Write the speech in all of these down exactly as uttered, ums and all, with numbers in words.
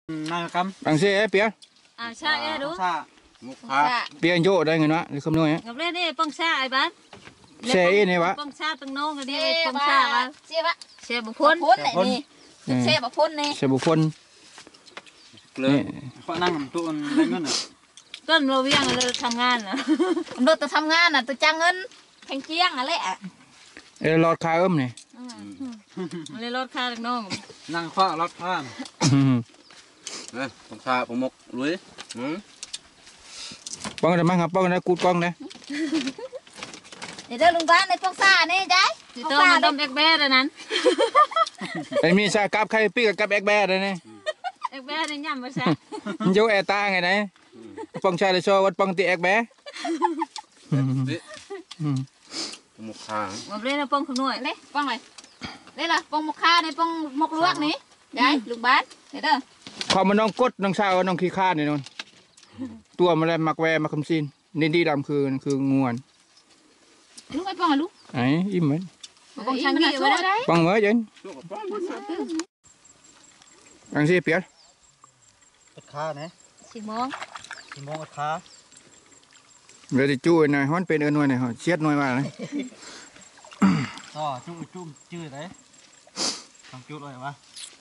นายcắm bằng xe bia à xa ấy đúng một pha bia vô đây người nó không nuôi ngập lên đi bông xa ai bán xe này bác bông xa từng nông cái đi bông xa bán xe bác xe bọc phun này nè xe bọc phun nè xe bọc phun lớn họ năng tụ lên nữa nè con lô viên làทำงานà đôi tôiทำงานà tôi trang ngân thành chiang à lẽ เออลอดคาเอิ่มนี่เลยรถค่าtừng nông นั่งฟ้ารถฟ้าเนี่ยผมพาผมมกลุยป้องได้มั้งครับป้องได้กูดป้องได้ để đưa lùng bán này phong xa này trái อยู่ตัวมันต้มเอ็กแบร์นั้นไอ้มีซากับใครปีกับกับแอกแบร์เลยนี่เอ็กแบร์ได้ย่ำมาซะโยแอตาไงไหนป้องชาเลยโชว์วัดป้องตีแอกแบร์มกขา ngập lên là bông không nuôi đây phong này đây là phong một kha này phong một luộc này đấy lùng bán để đưa พอมันน้องกดน้องชาวน้องขี้ข้าเนี่ยนนตัวมันเลยมักแวมักคำซีนนินดีดำคือคืองวน lúc ấy phong là lúc ไอ้อิ่มไหม bông sang gì vậy đấy ป้องเมื่อเย็นอังซีเปียกกดขาเนี่ย chỉ mong กี่โมงกดขาเดี๋ยวจะจู้หน่อยฮ้อนเป็นเอิญหน่อยหน่อยเชียดหน่อยว่าเลยต่อจุ้มจุ้มจืดเลยทำจุ้เลยวะ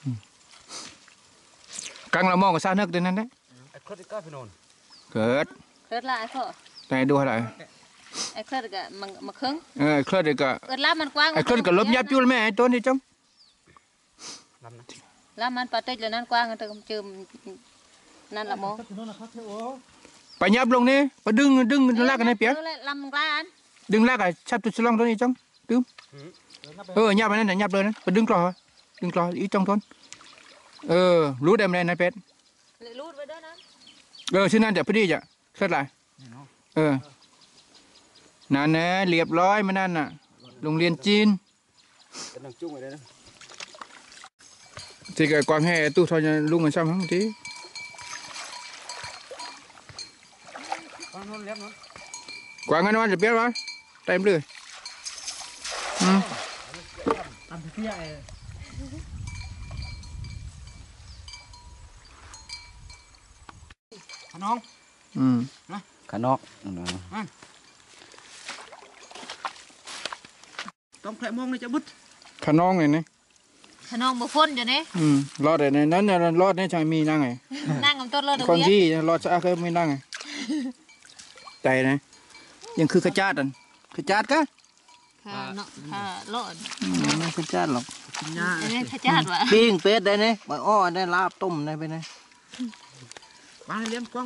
กังเรามองกับซาเนึกตัวนั้นได้ไอ้คนที่ก้าวไปโน่นเกิด khớt lại phở แต่ดูอะไร ai khớt cả mà mà khưng เออเคลื่อนเด็กก็ khớt láมันกว้างไอ้เคลื่อนก็ลบยับจุ้แม่ไอ้ต้นนี่จังลำนะ láมันปลาติดเลยนั่นกว้างกันเติมจืมนั่นละโมไปยับลงนี่ไปดึงดึงลากกันให้เปียกลำกลานดึงลากไอ้ชับตุสลองตัวนี้จังดึงเออยับไปนั่นน่ะยับเลยนะไปดึงกลอดึงกลออีจังต้นเออรู้ได้ไหมนายเป็ดเลยรูดไปด้วยนะเออชื่อนั่นเดี๋ยวพอดีจ้ะเคลื่อนไรเออนั่นแน่เรียบร้อยมานั่นน่ะโรงเรียนจีนเป็นน้ำจุ้งอะไรนะ thì cái quang hè tu thôi luôn mà xong không tí quang anh nói được biết rồi tay em lười ừ. ăn thì kia khả nông Ừ. khả nóc trong khẽ mông này cho bứt khả non này này ขนมบุฟฟ่นอยู่นี่ ừ. lọt này này nó lọt này chẳng mi năng này นั่งกับต้นเลือด con gì lọt sao cái mi năng này tay này nhưng cứ cái chát anh cái chát cá ค่ะเนาะค่ะโลด ừ, cái chát lọc อันนี้ขจัดวะปิ้งเป็ดđây này bò o đây lạp tôm đây bên này ba liên quang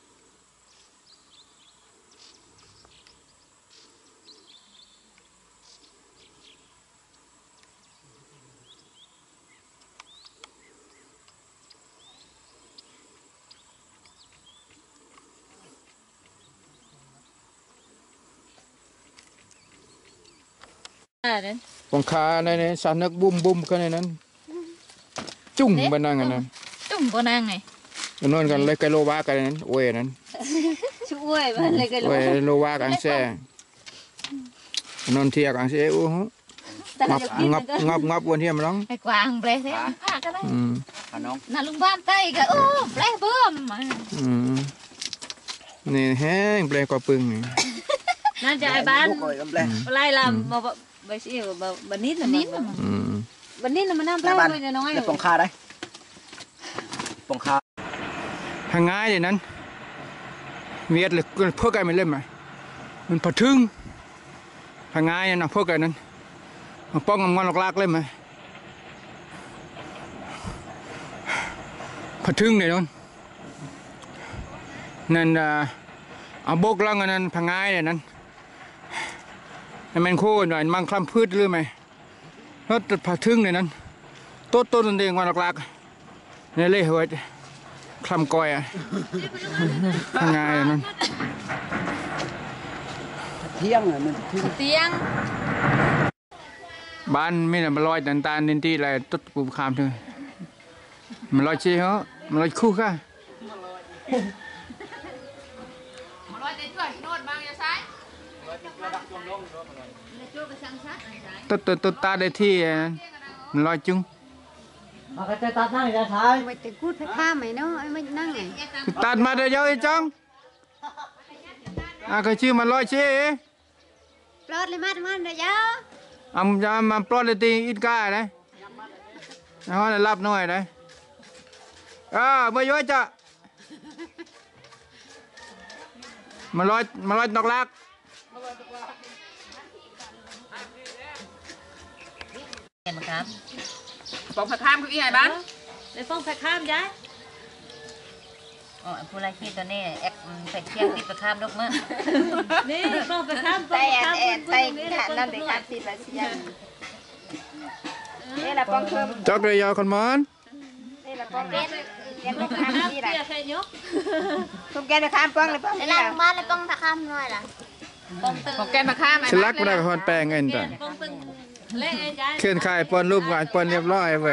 à đấy con kha này này sàn nước bum bum cái này nè chung bên năng này nè จุ่มก็นั่งไงนอนกันเลยไกโลวากันนั้นโอ้ยนั้นช่วยบ้านเลยกันโอ้ยโลวากันแซ่นอนเทียกันแซ่โอ้โหงับงับงับงับวันเทียมร้องไอ้กวางเปลthế phá cái đấy อืม khả nông là lùng bán tay cái ô ple bơm mà อืมนี่แห้งแปลกว่าปึงนี่นั่นจะไอ้บ้านไล่ลำมาใบซีบบันนิดน่ะนิดอืมบันนิดน่ะมันน้ำเปล่าเลยน้อยเดี๋ยวปองคาได้ปองคาทางง่ายเลยนั้นเวียดเลยพวกไก่มันเล่นไหมมันผทึ่งทางง่ายนะพวกไก่นั้นมันป้องงอนลากๆเล่นไหมผทึ่งเลยนั่นนั่นเอาโบกล่างอันนั้นพังง่ายเลยนั้นมันโค่หน่อยมังคลำพืชหรือไหมแล้วตัดผทึ่งเลยนั้นต้นต้นนั่นเองงอนลากๆนี่เลยหัวคลำกอยอ่ะพังง่ายนั่นเที่ยงเลยมันเตียงบ้านไม่ได้มาลอยตันตานินตีอะไรตุ๊ดปูคามเถอะมาลอยเชี่ยเหรอมาลอยคู่ค่ะ mà nói đến tuổi nốt bao nhiêu sai ตุ๊ดตุ๊ดตุ๊ดตาได้ที่มันลอยจุง mà cái tay tát năng vậy thái mày tự cút phải tha mày nó ai mày năng này ตัดมาได้เยอะไอ้จังอ่ะเคยชื่อมันลอยเชี่ย lót lên mắt mắt rồi chứ อ่ะมันจะมาปลอดเลยตีอิดก้าเลยเอาให้รับหน่อยเลยอ่าเมื่อย้อยจะมาลอยมาลอยดอกลัก Em mà khám. ปองผักคามคืออีไงบ้าน Để phong phải khám giá. Ờ, phụ lại khi tao nè, em phải khen tiếp phải khám được mà. Nè, phong phải khám, phong phải khám. tay tay hạn lên để khám thì là gì đây là con thơm จอกเลยยาวคนมอน đây là con ghét ghét Phong được phải khám khám gì kia này phải nhóc. không ghét được khám con này con Để làm ba là con thạc khăm rồi là Phong từ ของแกนผักคามไอ้สบ้าลักนไม่ได้กับคนแปลงเงินแต่ phong từ lệ ai giá. เคลื่อนขายปอนรูปงานปอนเรียบร้อยเว้ย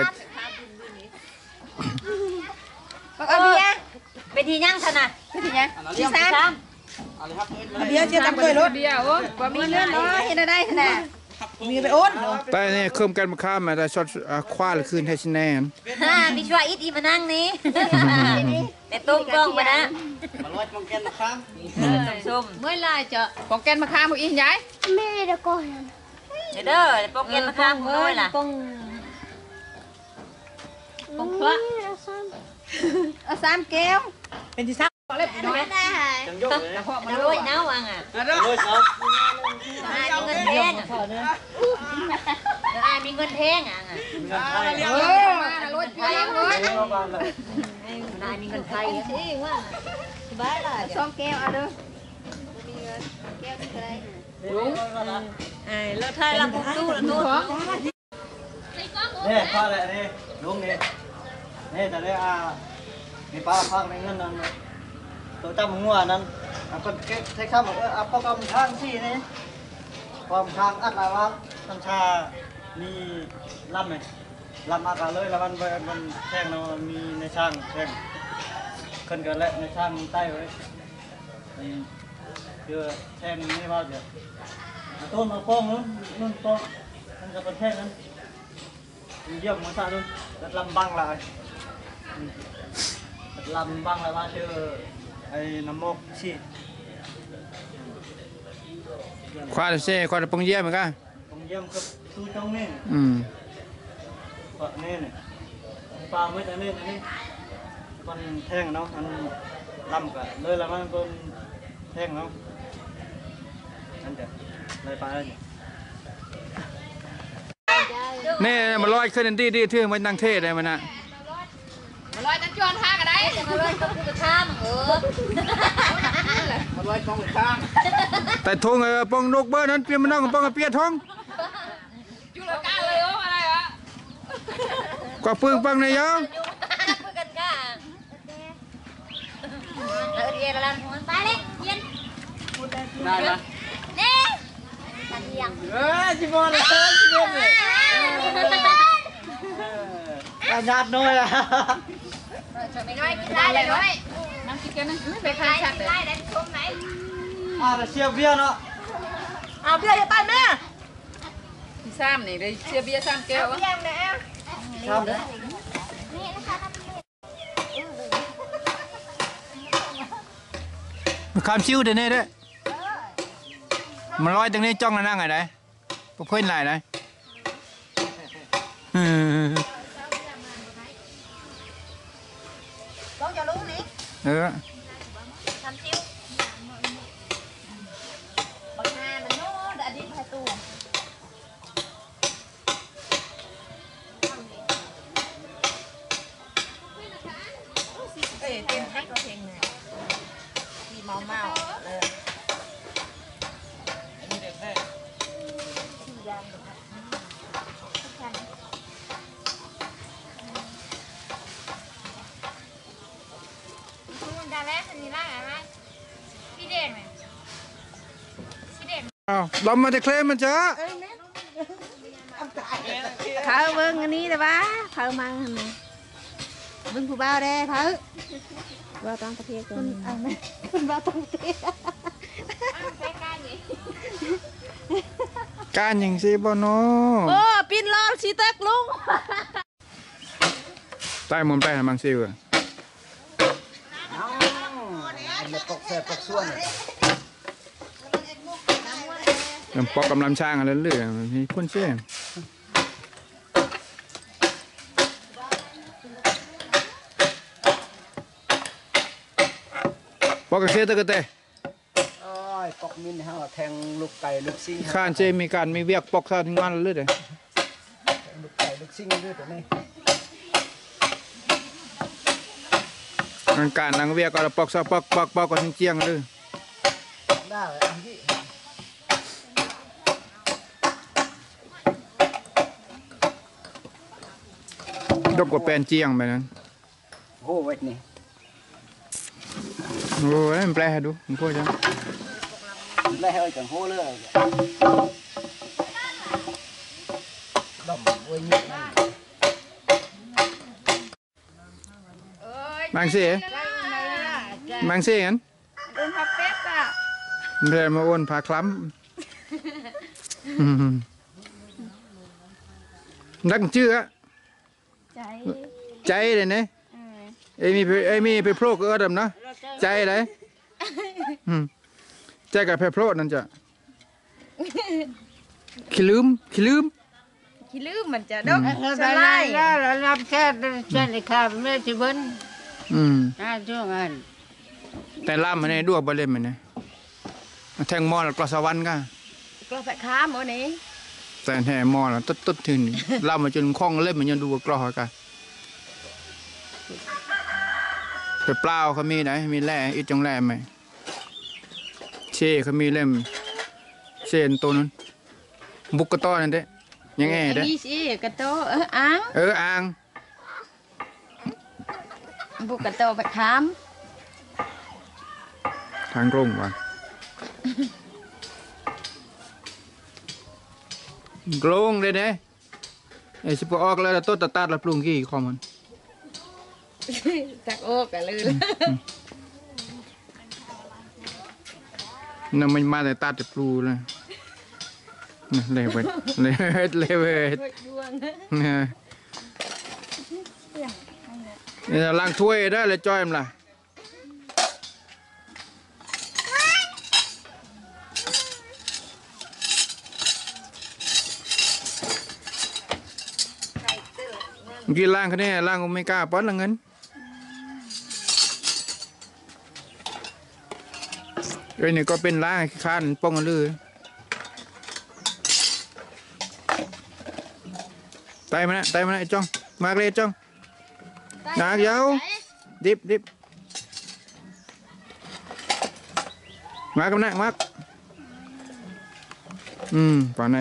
con ở bia Bên thì nhăng thật à? cái gì nhá Đi xám. bia chưa tắm cười luôn เดียวโอ้ว่ามีมีเนื้เนื้ออเนาะน้อยเห็นได้ขนาดมีไปอ้นแต่นี่เพิ่มกันมาข้ามมาแต่ช็อตคว้าหรือคืนให้ชแนน Ha, đi cho ít đi mà năng ní. Để tôm con mà đã. mà lôi con ken khám Tôm xôm. Mới lại chợ. ของแกนผักคามคืออีไง mẹ đã coi Để đỡ, để phong ken mà khám thôi là. Phong Phong thoát. ở sam kéo เป็นที่ซัก mẹ ta hả chẳng dụng đấy Nó lôi nấu ăn à? lôi sao Ai bị ngân thang à? Rồi ai bị ngân thang à? ngân thay เออมาน่ะรถไฟเว้ย nó vào lại Ai bị ngân thay á? Bái là xong kéo ở đâu kéo từ đây ai lỡ thay làm một tu là tốt. nè pha lại đi đúng nè nè tại đây à đi pha pha này ngân là tôi chăm muaนั่นคนใช้ข้าวบอกว่าเอาพวกกำทางสินี่ความทางอัดอะไรวะน้ำชามีลำไหมลำอากาศเลยแล้วมันมันแท่งเรามีในช่างแท่งขึ้นกันแล้วในช่างใต้ไว้คือแท่งนี่ว่าเดี๋ยวต้นมาโป้งนู้นนู้นต้นมันจะเป็นแท่งนั้นเยี่ยมมาซะนู้นแล้วลำบังละลำบังละว่าชื่อไอ้น้ำมกชีคว้าเซ่คว้าปงเยี่ยมเหมือนกันผมเยี่ยมกับตู้จ้องนี่อืมปะนี่นี่ปลาไม่แต่นี่นี่มันแท่งเนาะมันลำกันเลยแล้วมันเป็นแท่งเนาะนั่นเดี๋ยวเลยปลาเลยนี่มันลอยขึ้นดีดีที่มันนั่งเทศเลยมันน่ะมาลอยจันจวนท่ากันได้ Mà lên có cái tham ừ. มันลอยกองข้างแต่ทงเออปองนกเบอร์นั้นเปลี่ยนมันนั่งปองเปียทงจุลกาเลยโอ้อะไรวะกว่าปึ้งปังในยัง Cứ gần cả. Ở đây là làm không ba đấy, yên. ได้ไหม Nè. Làm gì ạ? เออจิบอลเลยจิบอลเลยอาญาติน้อยอะ Mày nói cái lai này nói. น้ำกินกันนะไม่ไปทานชัดเลย Lai đấy xuống này. อ่าเชียร์เบียร์เนาะ À bây giờ cho tay mẹ. ที่ซ้ำนี่เลยเชียร์เบียร์ซ้ำแก้ว Em nè em. ทำเลยมันคำชิวเดี๋ยวนี้ด้วยมันลอยตรงนี้จ้องนั่งไงได้พวกเพื่อนไหนได้ Con cho luôn nè. เออ Thăm chiêu. Bật hà mình nó đã đi hai tu. Ê, tiền khách có tiền này. Đi màu màu. Ừ. Đà lét thì là ai Xí đèn này Xí đèn อ้าวลำมาจะเคลมมันจ้า thở vâng anh đi là bá thở mang này vâng phụ bao đây thở vào trong tập thiệt con ăn này con vào trong thiệt Cái ca gì การอย่างสิบ่เนาะ ô pin lo xí tết luôn ใต้มุมใต้มังซิวเอ้ามันปกแซ่ปกส่วนมันปอกกำลังช่างอะไรเรื่อยมีคนเชี่ยปอกกระเชี่ยตะกะเตะโอ้ยปกมินเฮาแทงลูกไก่ลูกซิงข้านเจมีการมีเวียกปอกซาถึงงานเรื่อยลูกไก่ลูกซิงด้วยตัวนี้งานการนางเวียกก็ปอกซาปอกปอกปอกก็ถึงเจียงเลยได้เลยอันนี้ดกกว่าแปลนเจียงไปนั้นโอ้เวทนี่โอ้ยมันแปลให้ดูมันพูดจังแล้วให้จังโหเลยดมเว้ยนี่มังเสียมังเสียกันโดนพับเป็ดอ่ะเรียนมาอ้วนพาคล้ำนักชื่ออะใจใจเลยเนี่ยไอ้มีไอ้มีไปโพรกเออดำนะใจเลยใจกับไปโพรกนั่นจะขี้ลืมขี้ลืมขี้ลืมมันจะดกสลายแล้วรับแค่เช่นเลยค่ะไม่ได้เบิ้ลอืมน่าช่วงอันแต่ล่ามมันเนี่ยด้วยบอลเล่นมันเนี่ยแทงมอลกลอสวรรค์ก็กลัวไปค้าหมอนี้แต่แห่มอลตุ๊ดตุ๊ดถึงล่ามมันจนคล้องเล่นมันยังดูกลอกันไปเปล่าเขามีไหนมีแร่อีจงแร่ไหมเช่เขามีเล่มเช่นตัวนั้นบุกกระต้อนั่นเด้ยังไงเด้นี่สิกระโตเอออ้างเอออ่างบุกกระโตไปค้ามทางตรงว่ะกลงเลยเด้ไอ้สิบออกแล้วต้นตาตาดละปรุงกี่คอมันจากโอ้กันเลยนั่นมันมาแต่ตาแต่ปลูเลยนี่เลยเวทเลยเวทเลยเวทนี่ล้างถ้วยได้เลยจ้อยมันล่ะเมื่อกี้ล้างเขาเนี่ยล้างก็ไม่กล้าป้อนละเงินเอ้ยนี่ก็เป็นล้างข้านป้องกันเลยไตมานะไตมานะไอ้จ้องมากเลยจ้องหนักยาวดิบดิบมากกันนะมากอืมป่านไหน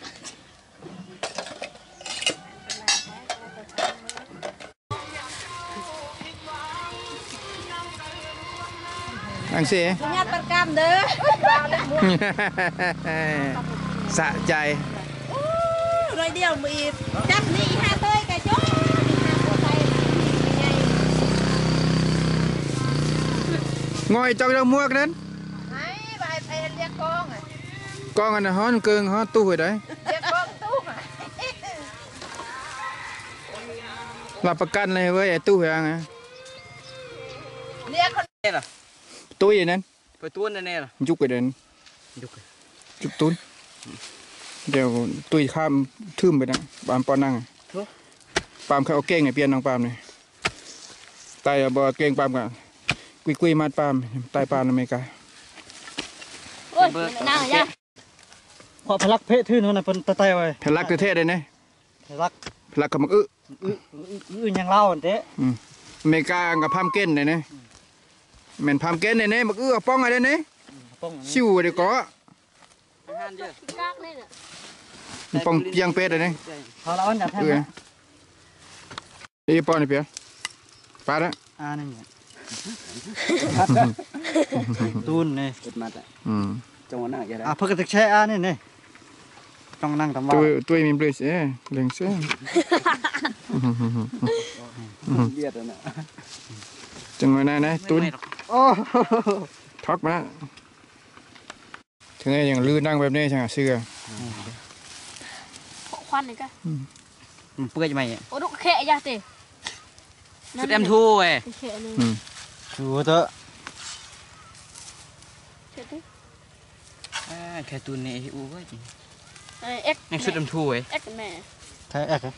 อังเสียญาติประกามเด้อสะใจรอยเดียวมีจับนี่ห้าเต้ยกันยกงอยจังเรามวกนั้นไอ้ใบไปเรียกกองอ่ะกองอันนั้นฮ้อนเกิงฮ้อนตู้ไว้ได้เรียกกองตู้อ่ะรับประกันเลยเว้ยไอ้ตู้ไว้ยังไงเรียกคนนี่ล่ะตู้อย่างนั้นไปตัวนั่นแน่ล่ะยุกไปเดินยุกจุกตุ้นเดี๋ยวตุ้ยข้ามทึมไปนะปามปอนั่งปามเขาเอาเก้งไงเปลี่ยนน้องปามเลยตายบ่เก้งปามกันกุยกุยมาดปามตายปามอเมริกาโอ้ยน่าจ้ะพอพลักเพศทื่นคนน่ะเป็นตะไตไว้พลักเทศเลยนะพลักพลักกับมักอึอื้ออื้อยังเล่าอันเด้อเมริกากับพามเก้นเลยนะแม่นพามเก้นเลยนะมักอึเอาป้องอะไรเนี่ยป้องชิวเดี๋ยวก็อาหารเยอะกากเลยน่ะป้องเปียงเป็ดเลยนะพอแล้วอันอยากแทนเออนะไอ้ป้อนไอ้เปียปาละอ่านี่ไงตูนนี่เกิดมาแต่อืมจังหวะนั้นอ่ะเพิ่งจะแช่อ่านี่นี่ต้องนั่งทำว่าตัวตัวมีเบลสเอ้เล็งเส้นเบียดแล้วนะจังหวะนั้นนะตุนโอ้ทักมาถึงไอ้อย่างลื่นนั่งแบบนี้ใช่ไหมเสื้อควันเลยก็เปื่อยไหมโอ้ดุแค่ยาติชุดเอ็มทูเว้ยเขียนนึงอืมดูเถอะเขียนดิอ่าแค่ตัวนี้อู้ก็จริงไอ้เอ็กนี่ชุดเอ็มทูเว้ยเอ็กแม่ใช่แอกเหรอ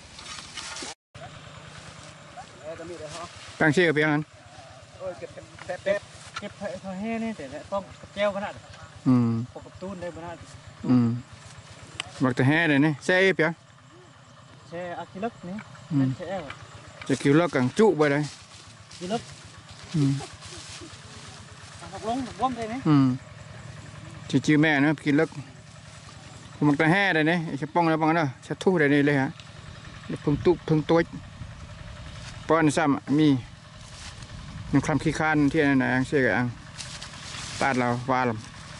ตั้งชื่อกับเพียงนั้นโอ้ยเก็บแป๊บแป๊บเก็บพอแห้นี่แต่ต้องแก้วขนาดอืมปกตูนได้ขนาดอืมบักแต่แห่เลยนี่ใช่เปียงแช่อากิลึกนี่นั่นแช่แอกจะคิวเลิกกังจุไปเลยกิลึกอืมหักลงหักว่อมได้ไหมอืมชื่อชื่อแม่นะกินเลิกผมบักแต่แห่เลยนี่จะป้องแล้วป้องแล้วจะทู่ได้นี่เลยฮะพึ่งตุพึ่งตัวป้อนซ้ำมีหนึ่งคำขี้คานที่นั่นนะเชื่อกันตาดเราวาล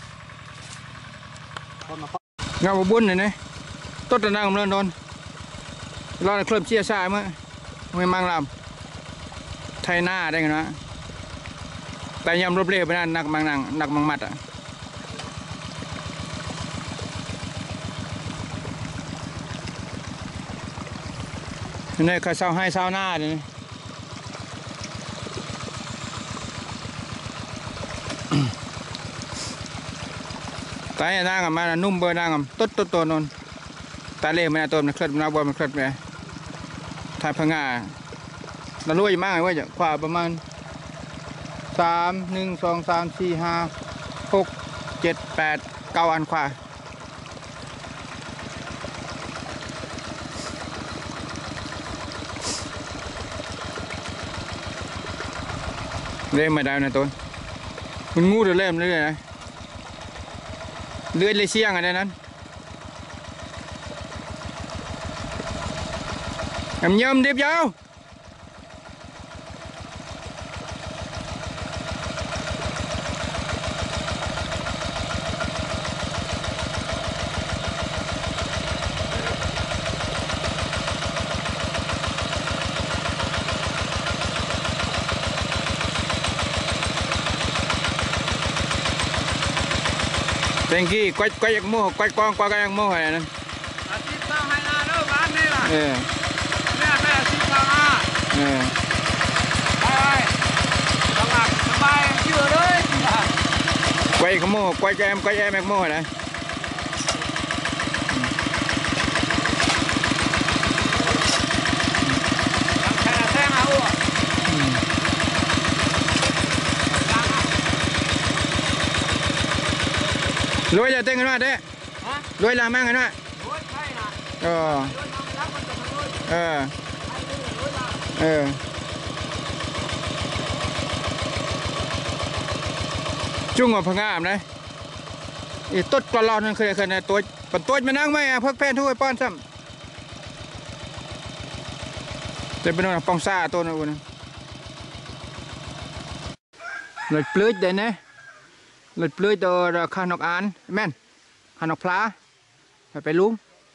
คนมาเงาบุญเลยนี่ต้นตะนางเลื่อนโดนรอเคลื่อนเชี่ยชายเมื่อไม่มั่งลำไทยหน้าได้กันนะแต่ยำรบเรียบไปนั่นนักมังนังนักมังมัดอ่ะนี่เคยเศร้าให้เศร้าหน้าเลยนี่ตายนั่งกับมันนุ่มเบอร์นั่งกับต้นต้นต้นนนตาเล่มันตัวมันเคลื่อนมันเอาบอลมันเคลื่อนไปทายพังงาเราลุยมากเลยว่าจะขวาประมาณสามหนึ่งสองสามสี่ห้าหกเจ็ดแปดเก้าอันขวาเล่ไม่ได้นะตัวมันงูเดือดเล่มเลยนะเลือดเลยเชี่ยงอะไรนั้นแอมเยิ่มเดียบยาวเต็งกี้ก้อยก้อยยังโม่ก้อยกองก้อยยังโม่อะไรนั่นอาชีพสร้างให้นาเด้อบ้านนี่ล่ะเออแม่แม่อาชีพสร้างอ่ะเออไปไปสบายสบายเชื่อเลยก้อยขโมก้อยแกมก้อยแอมแมกโม่อะไรแค่แท่งเอารวยจะเต้นกันว่าเด้รวยลามั่งกันว่าเออเออเออจุ้งกับพังงามเลยอีต้นกระลอนนั่นเคยเคยในตัวปันตัวมานั่งไหมอ่ะเพิ่งแพนทุกไอ้ป้อนซ้ำจะเป็นอะไรปองซ่าตัวนั้นนะเลยปลื้ดได้เนี่ยหลุดปลื้ยตัวขานกอานแม่นขานกพลาไปไปลุง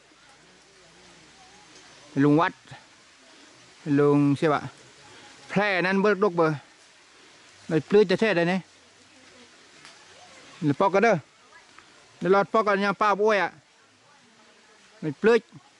ไปลุงวัดไปลุงใช่ปะแพร่นั้นเบิกดกเบอร์หลุดปลื้ยจะเท่ได้เนี่ยหลุดปอกกันเด้อเดี๋ยวรอดปอกกันยังป้าบ้วยอ่ะหลุดปลื้ย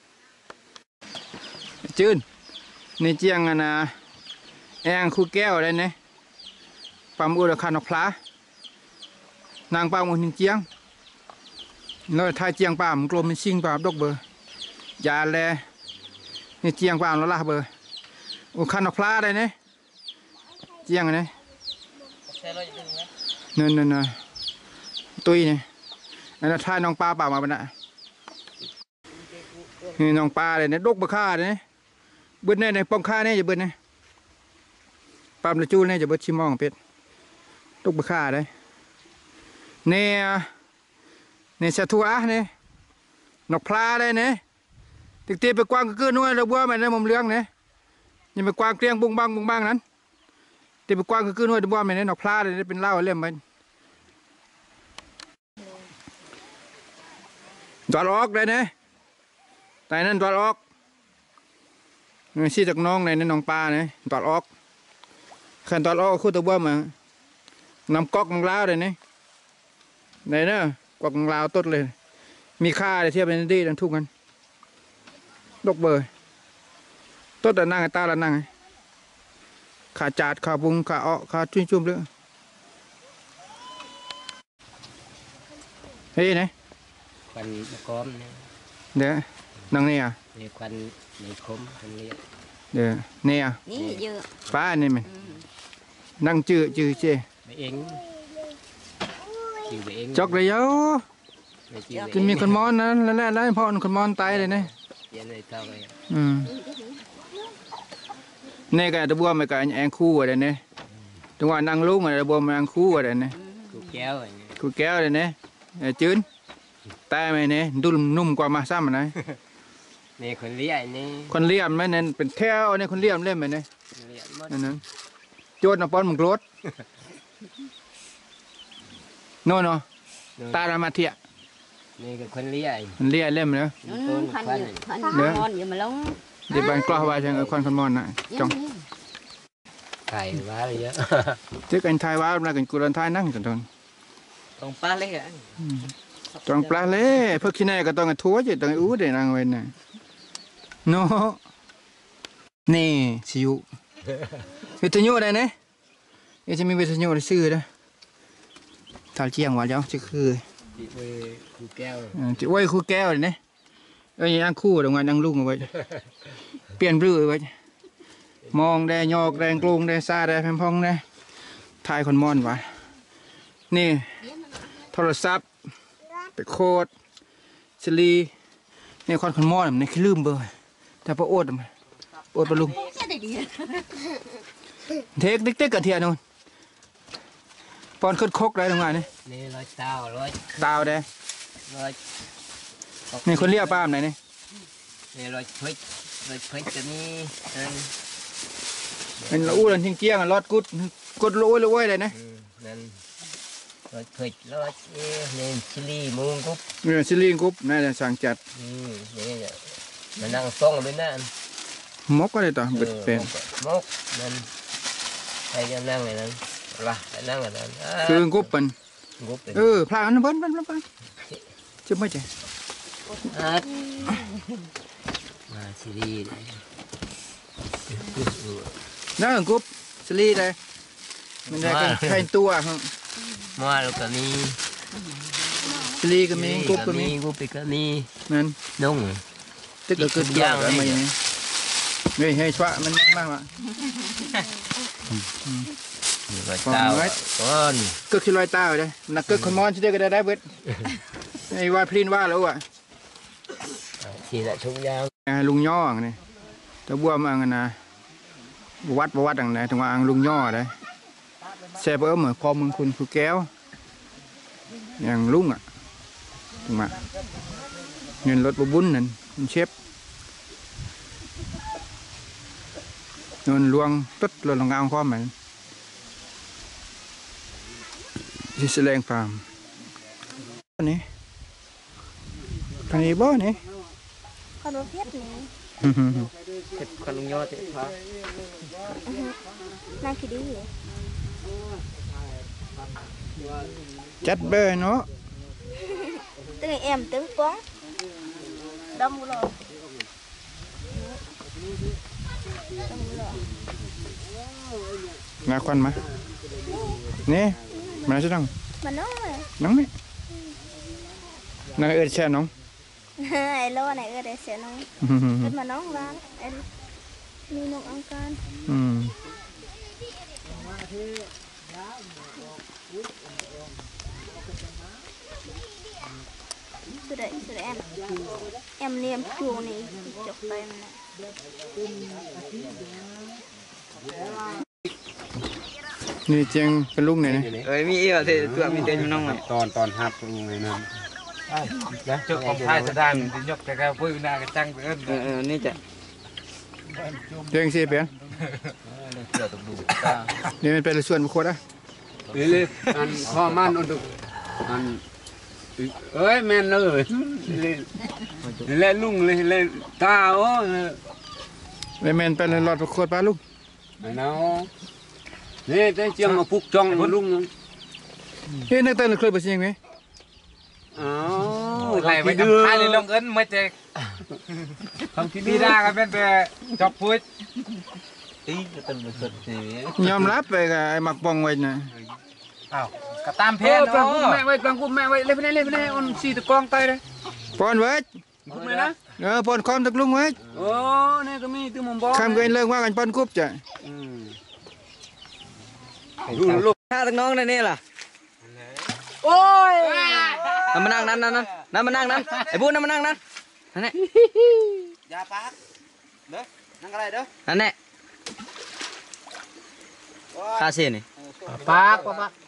จืนนี่เจียงนะแองคู่แก้วได้เนี่ยปั๊มอุดขานกพลานางปลาหมุนเจียงแล้วทายเจียงปลามันกลมเป็นชิงปลาดกเบอร์ยาแลนี่เจียงปลาแล้วล่ะเบอร์โอ้ขันออกพลาได้เนี่ยเจียงเนี่ยเนินเนินตุยเนี่ยอันนั้นทายน้องปลาปลามาเป็นอะนี่น้องปลาเลยเนี่ยดกเบอร์ค่าเนี่ยเบิ้ลเนี่ยในปองค่าเนี่ยจะเบิ้ลเนี่ยปลาละจูเนี่ยจะเบิ้ลชิมองเป็ดดกเบอร์ค่าเลยเนี่ยเนี่ยชะทัวเนี่ยนกพลาเลยเนี่ยติดตีไปกวางก็คือนู่นเราบัวมันในมุมเลี้ยงเนี่ยยังไปกวางเกลียงบุ้งบังบุ้งบังนั้นติดไปกวางก็คือนู่นเราบัวมันเนี่ยนกพลาเลยเป็นเล่าเล่มมันตอดออกเลยเนี่ยแต่นั่นตอดออกนี่ชี้จากน้องในนั่นน้องปลาเนี่ยตอดออกขันตอดออกคู่ตัวบัวมันนำก๊อกมังลาวเลยเนี่ยไหนเนอะกวักลาวต้นเลยมีค่าเลยเทียบเป็นดีดังทุกกันดกเบอร์ต้นแต่นั่งตาละนั่งขาจาดขาบุงขาอ้อขาจุ้มจุ้มเลยเฮ้ยไหนควันก้อมเนี่ยเดี๋ยวนั่งนี่อ่ะในควันในคมคนเลี้ยเดี๋ยวนี่อ่ะนี่เยอะป้านี่มันนั่งจื้อจื้อเจไปเองจิวไปเองจอกเลยเยอะไปจิวไปกินมีคนมอนนะแล้วแล้วแล้วพ่อคนมอนตายเลยนะเย็นเลยเท่าไปอืมนี่ก็ตะบัวไม่ก็แองคู่อะไรเนี่ยจังหวะนั่งลุงอะไรตะบัวมันแองคู่อะไรเนี่ยกูแก้วอย่างเงี้ยคู่แก้วเลยเนี่ยจืนตายไหมเนี่ยดุมนุ่มกว่ามาซ้ำนะนี่คนเลี้ยนี่คนเลี่ยมไหมเนี่ยเป็นแถวเนี่ยคนเลี่ยมเล่มไหมเนี่ยเลี้ยหมดนั่นนั่นโจดน้ำปอนมึงรถโน่นเนาะตารามาเทียนี่ก็คนเลี้ยมันเลี่ยเล่มเนาะพันอยู่พันนอนอยู่มาลงเดี๋ยวบานกล้าไว้จังเออควันคนมอนน่ะจ้องไก่ว้าเลยเยอะเจ๊กันทายว่าเรากันกุลันทายนั่งจนทนตรงป้าเลยอ่ะจ้องปลาเล่เพื่อขี้แน่ก็ต้องทั่วจิต้องอู้เดี๋ยวนางเวนน่ะโน่นี่สิววิทยุอะไรเนี่ยเอจะมีวิทยุอะไรซื้อนะทาเจียงว่าเจ้าจะคือจิวไปกูแก้วจะไว้คู่แก้วเลยเนี่ยเอ้ยยังคู่ตรงงานยังลุงเอาไว้เปลี่ยนรื้อไว้มองได้ยอกแดงกรุงได้ซาได้แพมพองได้ทายคนมอนวะนี่โทรศัพท์ไปโคดสลีนี่คนคนมอนนี่คือลืมเบอร์แต่พอโอดมันโอดปลุงเทคติ๊กติ๊กกระเทียนนู่นปอนขึ้นคกได้ตรงงานนี่นี่ร้อยเต้าร้อยตาวได้ร้อยนี่คนเรียกป้ามไหนนี่นี่ร้อยพริกร้อยพริกจะมีนั่นเป็นอู้ลันทิ้งเกี้ยงรอดกุดกุดโรยโรยเลยนะนั่นร้อยพริกร้อยเอ๊ะนี่ชิลีมุงกุ๊บนี่ซิลิงกุ๊บน่าจะสั่งจัดอืมนี่เนี่ยมันนั่งซ่องเลยนะมกก็ได้ต่อเบิดเป็นมกนั่นใครจะนั่งไงนั้นล่ะไปนั่งไงนั้นคือกุ๊บเป็นกุ๊บเป็นเออพลาดมันเบิ้ลเบิ้ลเบิ้ลจะไม่ใช่อ่ะมาชิลีเลยนั่นกุ๊บซิลีเลยมันได้แค่ตัวฮะมาแล้วก็มีซิลีก็มีกุ๊บก็มีกุ๊บก็มีนั่นนุ่งตึกก็คือตัวอะไรอย่างนี้ไม่ให้ชวะมันมากว่ะร้อยเต้าก้อนก็คือรอยตาเลยนักเกิดคนมอนที่ได้ก็ได้ได้เบิดไอ้ว่าพลินว่าแล้วอ่ะทีละชุกยางลุงย่อนี่ตะบัวมาอังนะวัดวัดอังไหนถึงว่าอังลุงย่อได้แซ่บเออเหมือนพอมึงคุณคือแก้วอย่างลุงอ่ะถึงมาเงินรถบุญนั่นเชฟเงินลวงตึ๊ดรถลงงามความเหมือนที่แสดงฟาร์มนี่พันนี้บ่นี่ขนมเพชรนี่เห็ดคนลุงยอดเห็ดพระนางคิดดีจัดเบอร์เนาะตึ้งเอ็มตึ้งป้องดำบุหรี่งาควันมานี่มาใช่ต้องมันน้อยน้องนี่น้องเอิร์ดแช่น้องไอ้โลไหนเออเดี๋ยวเสียน้องเป็นมาน้องร้านไอ้มีนกอังการอืมสุดเลยสุดเอ็มเอ็มเลียมคิวนี่จบไปมันนะนี่เจียงเป็นลูกไหนนะเอ้ยมีเอี่ยวเทตัวมีเต็มน้องเลยตอนตอนฮับลุงเลยนะจุกของท้ายจะได้มันยกแต่ก็พื้นหน้ากระจังเอิ้นเออนี่จะเจียงเสียเปลี่ยนเกี่ยวกับดูนี่มันเป็นส่วนบุคคลอ่ะเลยอันพ่อมันอันดุอันเอ้ยแม่นเลยเล่นลุงเลยเล่นตาโอ้เลยแมนเป็นหลอดบุคคลป้าลูกไอ้น้องนี่แต่เจียงมาปุกจ้องลุงเฮ้ยนักเต้นเคยไปเสียงไหมอ๋อไหลไปทำท้ายเลยลงเอิ้นไม่เจ๊ทำที่ปีนี่หน้าก็เป็นแต่จอบพุ้ยตีก็เป็นสุดสียอมรับไปกับไอ้หมักปองไว้นะอ้าวก็ตามเพเอลอปลังกุมแม่ไว้ปลังกุมแม่ไว้เล่นไปเล่นไปเล่นonสีตะกองไตเลยปอนไว้กุมแม่นะเออปอนคอมตะลุงไว้โอ้เนี่ยก็มีตื้อมอมบอกคำเกินเรื่องว่ากันปอนคุบจ้ะลูกข้าตั้งน้องนั่นนี่ล่ะโอ้ยนั่นมานั่งนั่นนั่นนั่นมานั่งนั่นไอ้บูนนั่นมานั่งนั่นนั่นแหละยาปากเด้อนั่งอะไรเด้อนั่นแหละข้าเสียนี่ปากปาก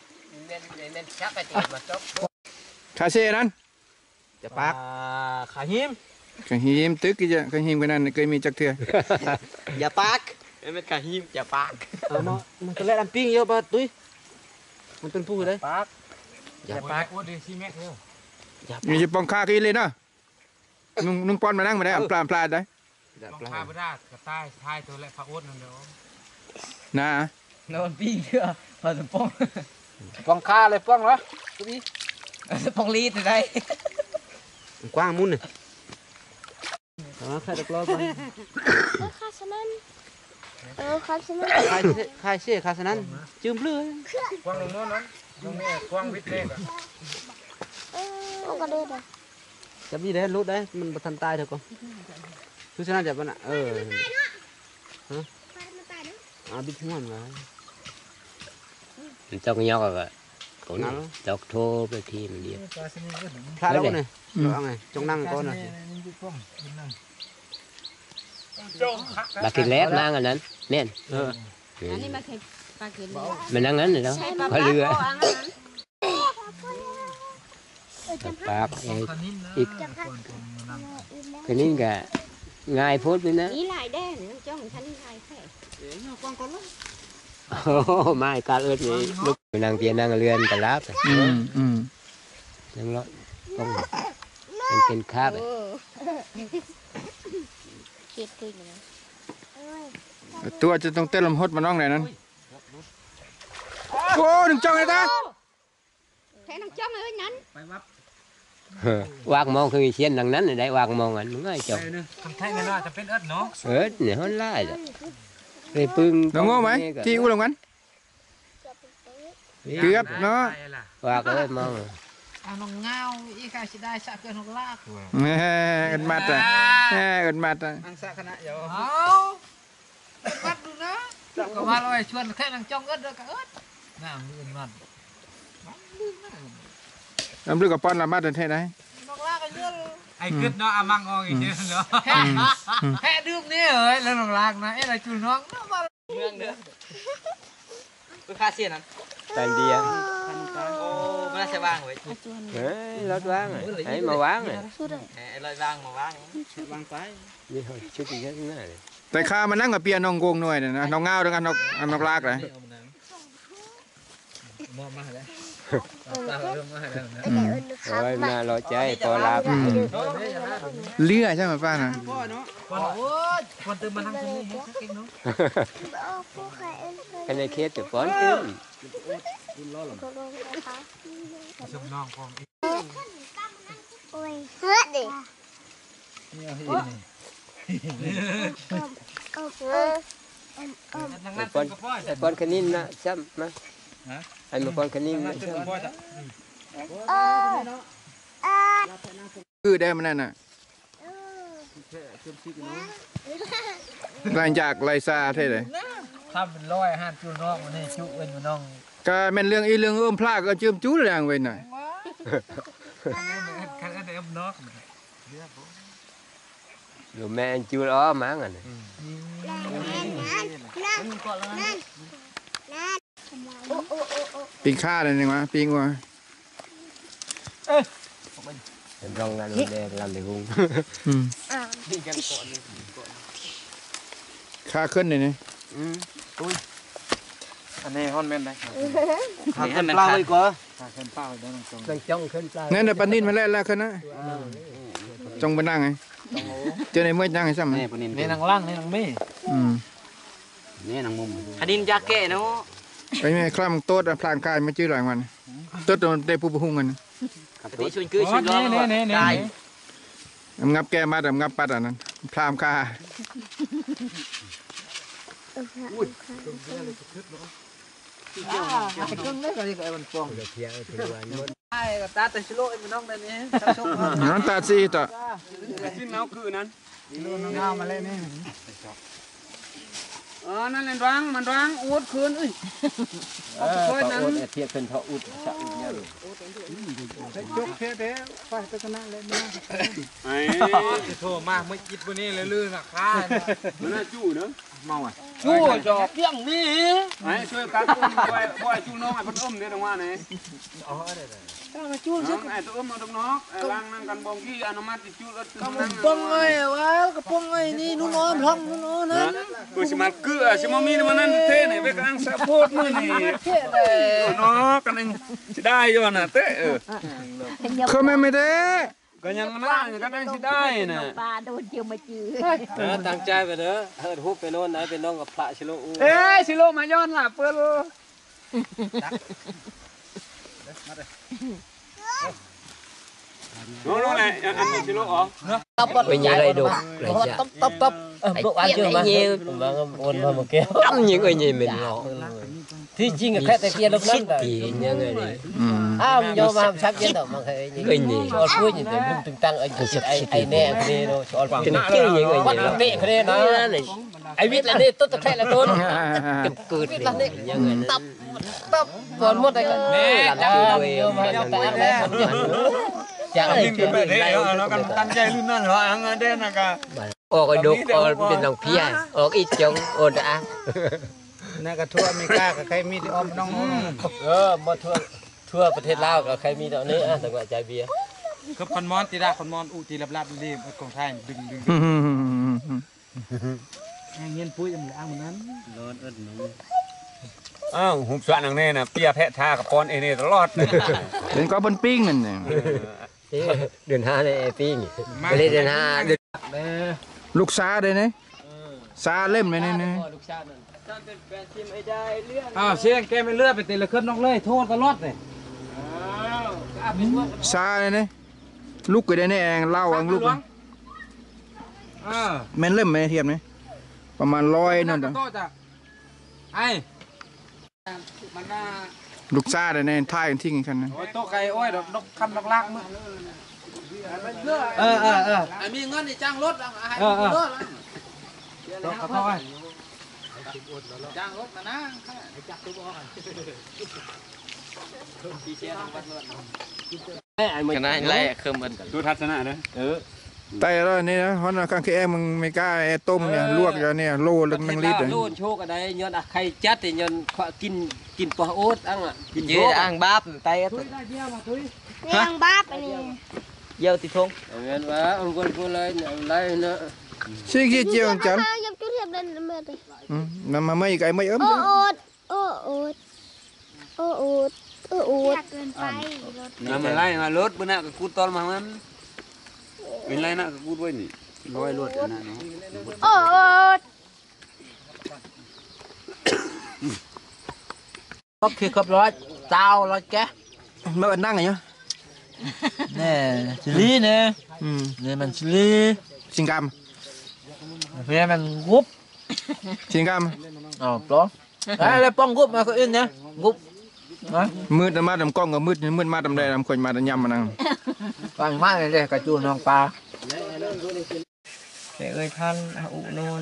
คาเซ่นั้นจะปากขาหิมกะหิมตึกกี่จ้ะกะหิมกันนั่นเคยมีจักเทื่ออย่าปากเอ็มขาหิมอย่าปากเออเนาะมันก็เล่นอันปิ้งเยอะป่ะตุ้ยมันเป็นผู้เลยปากอย่าปากโอ้ดีซีเมนต์เร็วมีจะปองคากี่เลยเนาะนุ่งนุ่งปอนมานั่งมาได้ปลาปลาได้ลองพาไปได้กระต่ายท้ายตัวและพระอ้นนั่นเดียวนะนอนปิ้งเชื่อพอจะป้องป้องคาเลยป้องเหรอป้องลีดได้กว้างมุ้นเลยอ๋อใครตะกร้อไปข้าสนั่นเออข้าสนั่นใครใครเชี่ยใครสนั้นจืมเปลือยกว้างลงโน้นนั้นตรงนี้กว้างวิทย์เล็กอ่ะเออก็ได้เลยจับยี่ได้รู้ได้มันประทันตายเถอะก่อนทุกชนะจับมันอ่ะเออฮะอ่าบิดหัวมันไว้มันต้องยอกอะคนจอกโทรไปทีมันเดียวพลาดแล้วเนี่ยเอาไงจงนั่งก่อนนะบากินแล้วนั่งอันนั้นเน่นเอออันนี้มาเค็มปลาเค็มมันนั่งนั้นเลยเนาะพอเรือปากอีกคนนี้ก็ง่ายพูดไปนะนี่ลายแดงนี่จ้องฉันนี่ลายแค่โอ้ไม่การเอิดนี่ลูกนั่งเตียนั่งเรือนแต่ลับอืมอืมนั่งรถต้องเป็นเป็นคาบเค็ดขึ้นเลยตัวจะต้องเต้นลำหดมาน้องไหนนั้นโอ้หนึ่งจ้องเลยตาแค่น้องจ้องเลยนั้นวางมองคือเชียนดังนั้นได้วางมองอันมึงไอ้จบทำแท่งกันน่าจะเป็นเอิดเนาะเอิดเนี่ยฮอนไล่เลยเลยปึ้งน้องโง่ไหมที่อู้ลงกันเกือบเนาะวางเอิดมองเอาน้องเงาอีกาสิได้สักเกินหกลากแหม่เอินมัดอ่ะแหม่เอินมัดอ่ะอังสะคณะเยาเอาวัดดูนะก็ว่าเราชวนแค่นังจ้องเอิดเด้อก็เอิดน้ำลื่นมันน้ำลึกกับป้อนละมัดเท่ไหนน้องลากกันเยอะไอ้กึดเนาะอามังออกอีกเยอะเนาะแค่แค่ดื่มนี่เอ้ยแล้วน้องลากนะไอ้ไรจุนน้องเนาะมาเมืองเด้อคือข้าเสียนั้นตันเดียวโอ้ไม่น่าจะว่างเว้ยเฮ้ยรถว่างไอ้มาวางเลยไอ้ลอยว่างมาว่างว่างไปนี่ชุดนี้ก็น่าเลยแต่ข้ามานั่งกับเปียน้องโกงหน่อยนะน้องเงาด้วยกันน้องน้องลากเลยมองมาเลยตาเริ่มมาแล้วนะโอ้ยมารอใจพอลาเลื่อใช่ไหมป้านะวันโอ้ยวันตื่นมานั่งตรงนี้สักเก่งเนาะกันในเคสจะป้อนขึ้นชมน้องของโอ้ยเฮ้ยดินี่เห็นนี่ นั่งนั่งป้อนกับพ่อป้อนขนิ้นนะซ้ำนะไอ้มาป้อนขนิ้นนะซ้ำคือได้มันนั่นน่ะหลังจากไลซาเท่เลยทำเป็นร้อยห้าจุน้องวันนี้จุเอ็นน้องก็แม่นเรื่องอีเรื่องเอื้อมพลาดก็จืมจู้แรงไว้หน่อยคันอันเอ็มนอกหรือแม่จูล้อมั้งอ่ะปีข้าเลยนี่วะปีงวะรองงานแดงลำเดือดข้าขึ้นเลยนี่อันนี้ฮอนแมนได้ขาขึ้นเปล่าอีกว่าขึ้นเป้าได้ตรงต้องจ้องขึ้นปลานั่นน่ะปนินมาแล้วแล้วขึ้นนะจงไปนั่งไงเจอในเมื่อนั่งไงซ้ำนี่ปนินนี่นางล่างนี่นางมี่อืมนี่นางมุมอันนี้ยาแก่เนาะไปแม่คล่ำโต๊ดพลางกายมาจื้อหลายวันโต๊ดได้ผู้ประหุงกันตีชวนคือชวนร้องนี่นี่นี่งับแก้มาแต่งับปัดอันนั้นพรามคาไปครึ่งได้ก็ไอ้มันฟองเที่ยวที่วันนี้ไอ้ก็ตาแต่ชิโลไอ้มันน้องแบบนี้น้ำตาซีต่อที่เนาคือนั้นงามมาเลยนี่อ๋อนั่นแหละรังมันรังอุดคืนเอ้ยเออพออุดเทียบเป็นพออุดจะอุดเนี่ยจุกเท่เด้ไปไปชนะเลยนะไอ้โทรมาเมื่อกี้วันนี้เลยลื่นอ่ะค่ะมันน่าจู่เนาะเมาอ่ะจู่จอบเพียงนี่ไอ้ช่วยกันอุ้มบ่อยบ่อยจู่น้องไอ้พัดอุ้มเนี่ยตรงว่าไหนอ๋อได้ได้ไอ้ตัวอุ้มเอาตรงน้องไอ้รังนั่งกันบองกี้อนุมัติจู่แล้วจู่นั่งปองไงวะกระปองไงนี่นุ่นอ้อมท้องนุ่นอ้อนั่นกูสิมาเกลือสิมามีมันนั่นเท่ไหนไปกลางสะโพดมือนี่เนาะกันเองสิได้อยู่น่ะเต้เออเขาไม่ไม่ได้ก็ยังน่าก็ได้สิได้น่ะปลาโดนเจียวมาจืดเออตั้งใจไปเด้อเฮิดฮุบไปโน่นไหนเป็นน้องกับพระชิโลอูเอ้ยสิโลมาย้อนล่ะเปิ้ลโน่นแหละอันนี้สิโลอ๋อ Bây giờ đây được tấp tấp tấp bộ ăn chưa mà vâng ôn vào một cái trăm những người nhìn mình ngọ thì chỉ là khách kia lúcนั้นthì như người này à do mà sắp chết đâu mà cái người nhìn cho cuối nhìn thấy lung tung tăng anh ai ai nè cái đó cho cái cái những người nhìn nó cái đó ai biết là đây tốt thật là tốt cầm cượt như người tấp tấp còn một cái nè làm người mà ta đấy chẳng Tin cái bệ đấy nó cần tan chay luônนั่นเหรออังเด่นน่ะกะออกไอ้ดุกออกเป็นน้องพี่ออกอีจงโอนอ่ะน่ากระทั่วมีกล้ากับใครมีที่อ้อมน้องนู้นเออมาทั่วทั่วประเทศลาวก็ใครมีดอกนี้อ่ะแต่ว่าใจเบียร์คือคนมอนตีดาคนมอนอุตีลับๆดีๆของไทยดึงดึงเงี้ยปุ้ยมันอ้างมันนั้นอ้าวหุบสวนอังเน่น่ะเปียแพะทากับปอนเอเน่ตลอดเป็นก็บนปิ้งนั่นเนี่ยเดือนห้าในปีนี่ไปเลยเดือนห้าเดือนลูกซาเลยเนี่ยซาเล่มเลยเนี่ยอ้าวเสียงแกไม่เลือดไปตีละขึ้นน้องเลยโทษตลอดเลยซาเลยเนี่ยลูกก็ได้เนี่ยเล่าอังลูกอ่าแม่นเล่มไหมเทียบเนี่ยประมาณร้อยนั่นโตจ้ะไอ้มันน่าลูกซาเลยเนี่ยท่ายกันทิ้งกันนะโอ้ยโตไก่โอ้ยดอกดอกคำดอกลากมึงเออเออเออไอ้มีเงินนี่จ้างรถให้รถแล้วขอโทษจ้างรถนะกันได้ไล่เครื่องมันกันดูทัศนะเด้อเออแต่แล้วนี่นะเพราะข้างแค่มึงไม่กล้าไอ้ต้มเนี่ยลวกอย่างเนี่ยโลละหนึ่งลิตรลูนโชกอะไรยนใครจัดแต่ยนกินกินปลาโอ๊ตอังอ่ะกินเยยือะดอ่างบ้าไตนี่ยังบ้าไปนี่เยี่ยวติทงเงินว่าองค์กูเลยเลยเนาะสิ่งที่เจียวจันยังจุดเทียบเล่นเมื่อไหร่น้ำมาไม่ไก่ไม่เอิ่มโอ้โอดโอ้โอดโอ้โอดโอ้โอดเกินไปน้ำมันไล่มารถบนน่ะกับกูตอนมามันเป็นไรน่ะกับกูด้วยนี่ร้อยรถนะเนาะโอ้โอดก็คือครบร้อยเจ้าร้อยแกไม่บันนั่งไงเนาะแน่ชิลีเนี่ยเนี่ยมันชิลีสิงคามเพื่อมันกุ๊บสิงคามอ๋อปลอไอ้เลยป้องกุ๊บมาก็อินเนี่ยกุ๊บนะมืดมาดำกล้องกับมืดมืดมาดำแดงดำคนมาดำยำมานั่งฟังมากเลยกระจูน้องปลาเอ้ยท่านอุโนน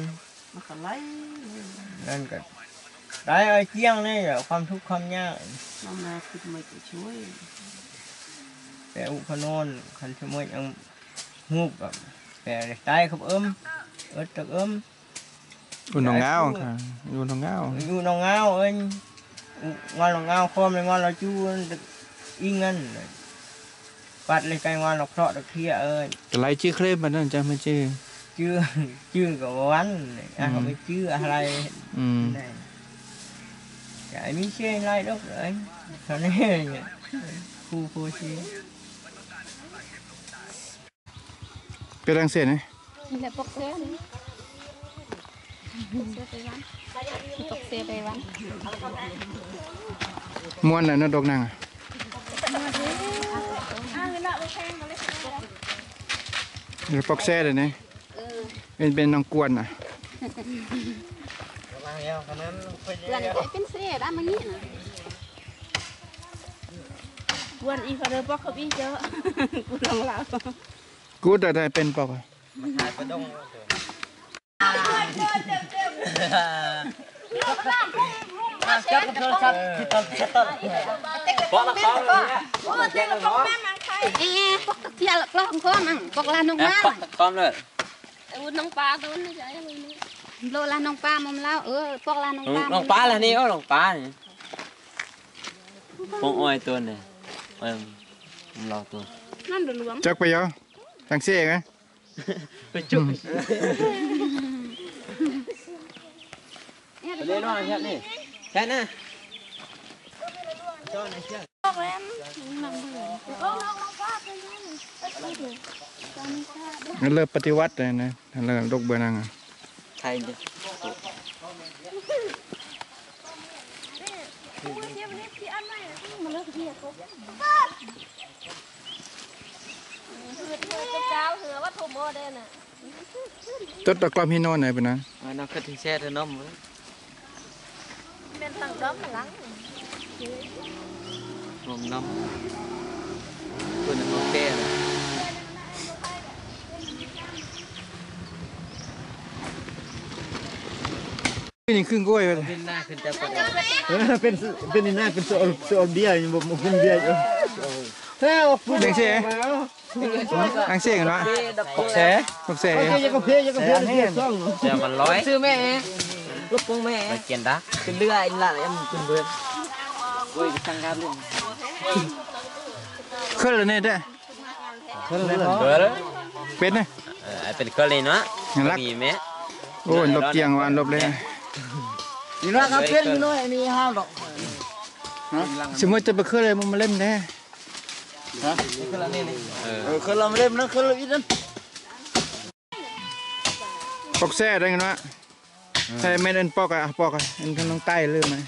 นั่นก็ได้ไอ้เกี้ยงนี่ความทุกข์ความยากน้องนาคือไม่จะช่วยแต่อุพนนคันช่วยยังหูบแบบแต่ได้ครับเอิ้มเอิ้ตะเอิ้มอุ่นน้องเงาค่ะอุ่นน้องเงาอยู่น้องเงาเอ้ยงอนน้องเงาคอมเลยงอนเราจูอีเงินปัดเลยไกลงอนเราเคราะห์เราเคลียเอ้ยแต่ไรชื่อเคลมมันนั่นจะไม่ชื่อชื่อชื่อกับวันอ่ะเขาไม่ชื่ออะไรอืม cái mi xe lại đâu rồi sao này khu khu xe เป็นรังเสียนะนี่แหละปกเสียนี่ปกเสียไปวันปกเสียไปวันม้วนน่ะนั่นดอกนางเดี๋ยวปอกแซ่เลยนะเป็นเป็นน้องกวนน่ะ Mang theo ขนาดไปเพื่อนไอ้เป็นเสียได้มางี้นะวันอีเขาเดินปอกเขาอีเจอกูลองแล้วกูแต่ได้เป็นปอกมันหายไปดงจับโทรศัพท์ที่ต้นที่ต้นบอกละเขาเลยเนี่ยแจ้งละเขาเอ๊ะปอกเที่ยวกล้องก้อนมั่งปอกลานน้องปลาพร้อมเลยไอ้วุ้นน้องปลาตัวนี้ใช่ไหมโลลานน้องปลามุมแล้วเออปอกลานน้องปลาน้องปลาละนี่โอ้น้องปลานี่ปองอ้อยตัวนี่เอิ่มรอตัวนั่นเดือดร้อนจักไปยอทางเสียไงไปจุ๊บเล่นว่าอะไรนี่แค่นั้นปอกแล้วน้องเบื่อน้องน้องปลาเป็นยังไงเริ่มปฏิวัติเลยนะเริ่มลกเบอร์นังใครเนี่ยเจ้าเหือว่าถูกโมเดนอ่ะต้นตะกร้อพี่โน่นไหนเป็นนะน้องขึ้นที่แช่เธอน้องเป็นตังด้อมหลังน้องน้องคุณน้องแก่เลยนี่ครึ่งกล้วยไปขึ้นหน้าขึ้นจะประเดเป็นเป็นหน้าเป็นโซลโซลเบียร์ยังบ่เป็นเบียร์อยู่เฮ้ยพูดทางเสียทางเสียกันวะปกแช่ปกเสียยังก็เพียยังก็เพียเพียซ่องเดี๋ยวมันร้อยซื้อแม่ลูกปงแม่ไปเกียนดักเป็นเรือไอ้ละเอ็มขึ้นเบือนโอ้ยช่างการเรื่องขึ้นเลยเนี่ยเด้อเบือเป็นนะไอ้เป็นก็เลยเนาะมีแม่โอ้ยลบเตียงวันลบเลยนี่ว่าครับเพียอยู่น้อยมีห้ามดอกสมมติจะไปขึ้นเลยมันมาเล่นแน่ฮะคือละนี่นี่เออคือเราไม่เล่นนะคือเราอีนั่นปอกแซ่ได้กันวะใช่ไม่เล่นปอกอะปอกอะเอ็นข้างน้องใต้เริ่มไหม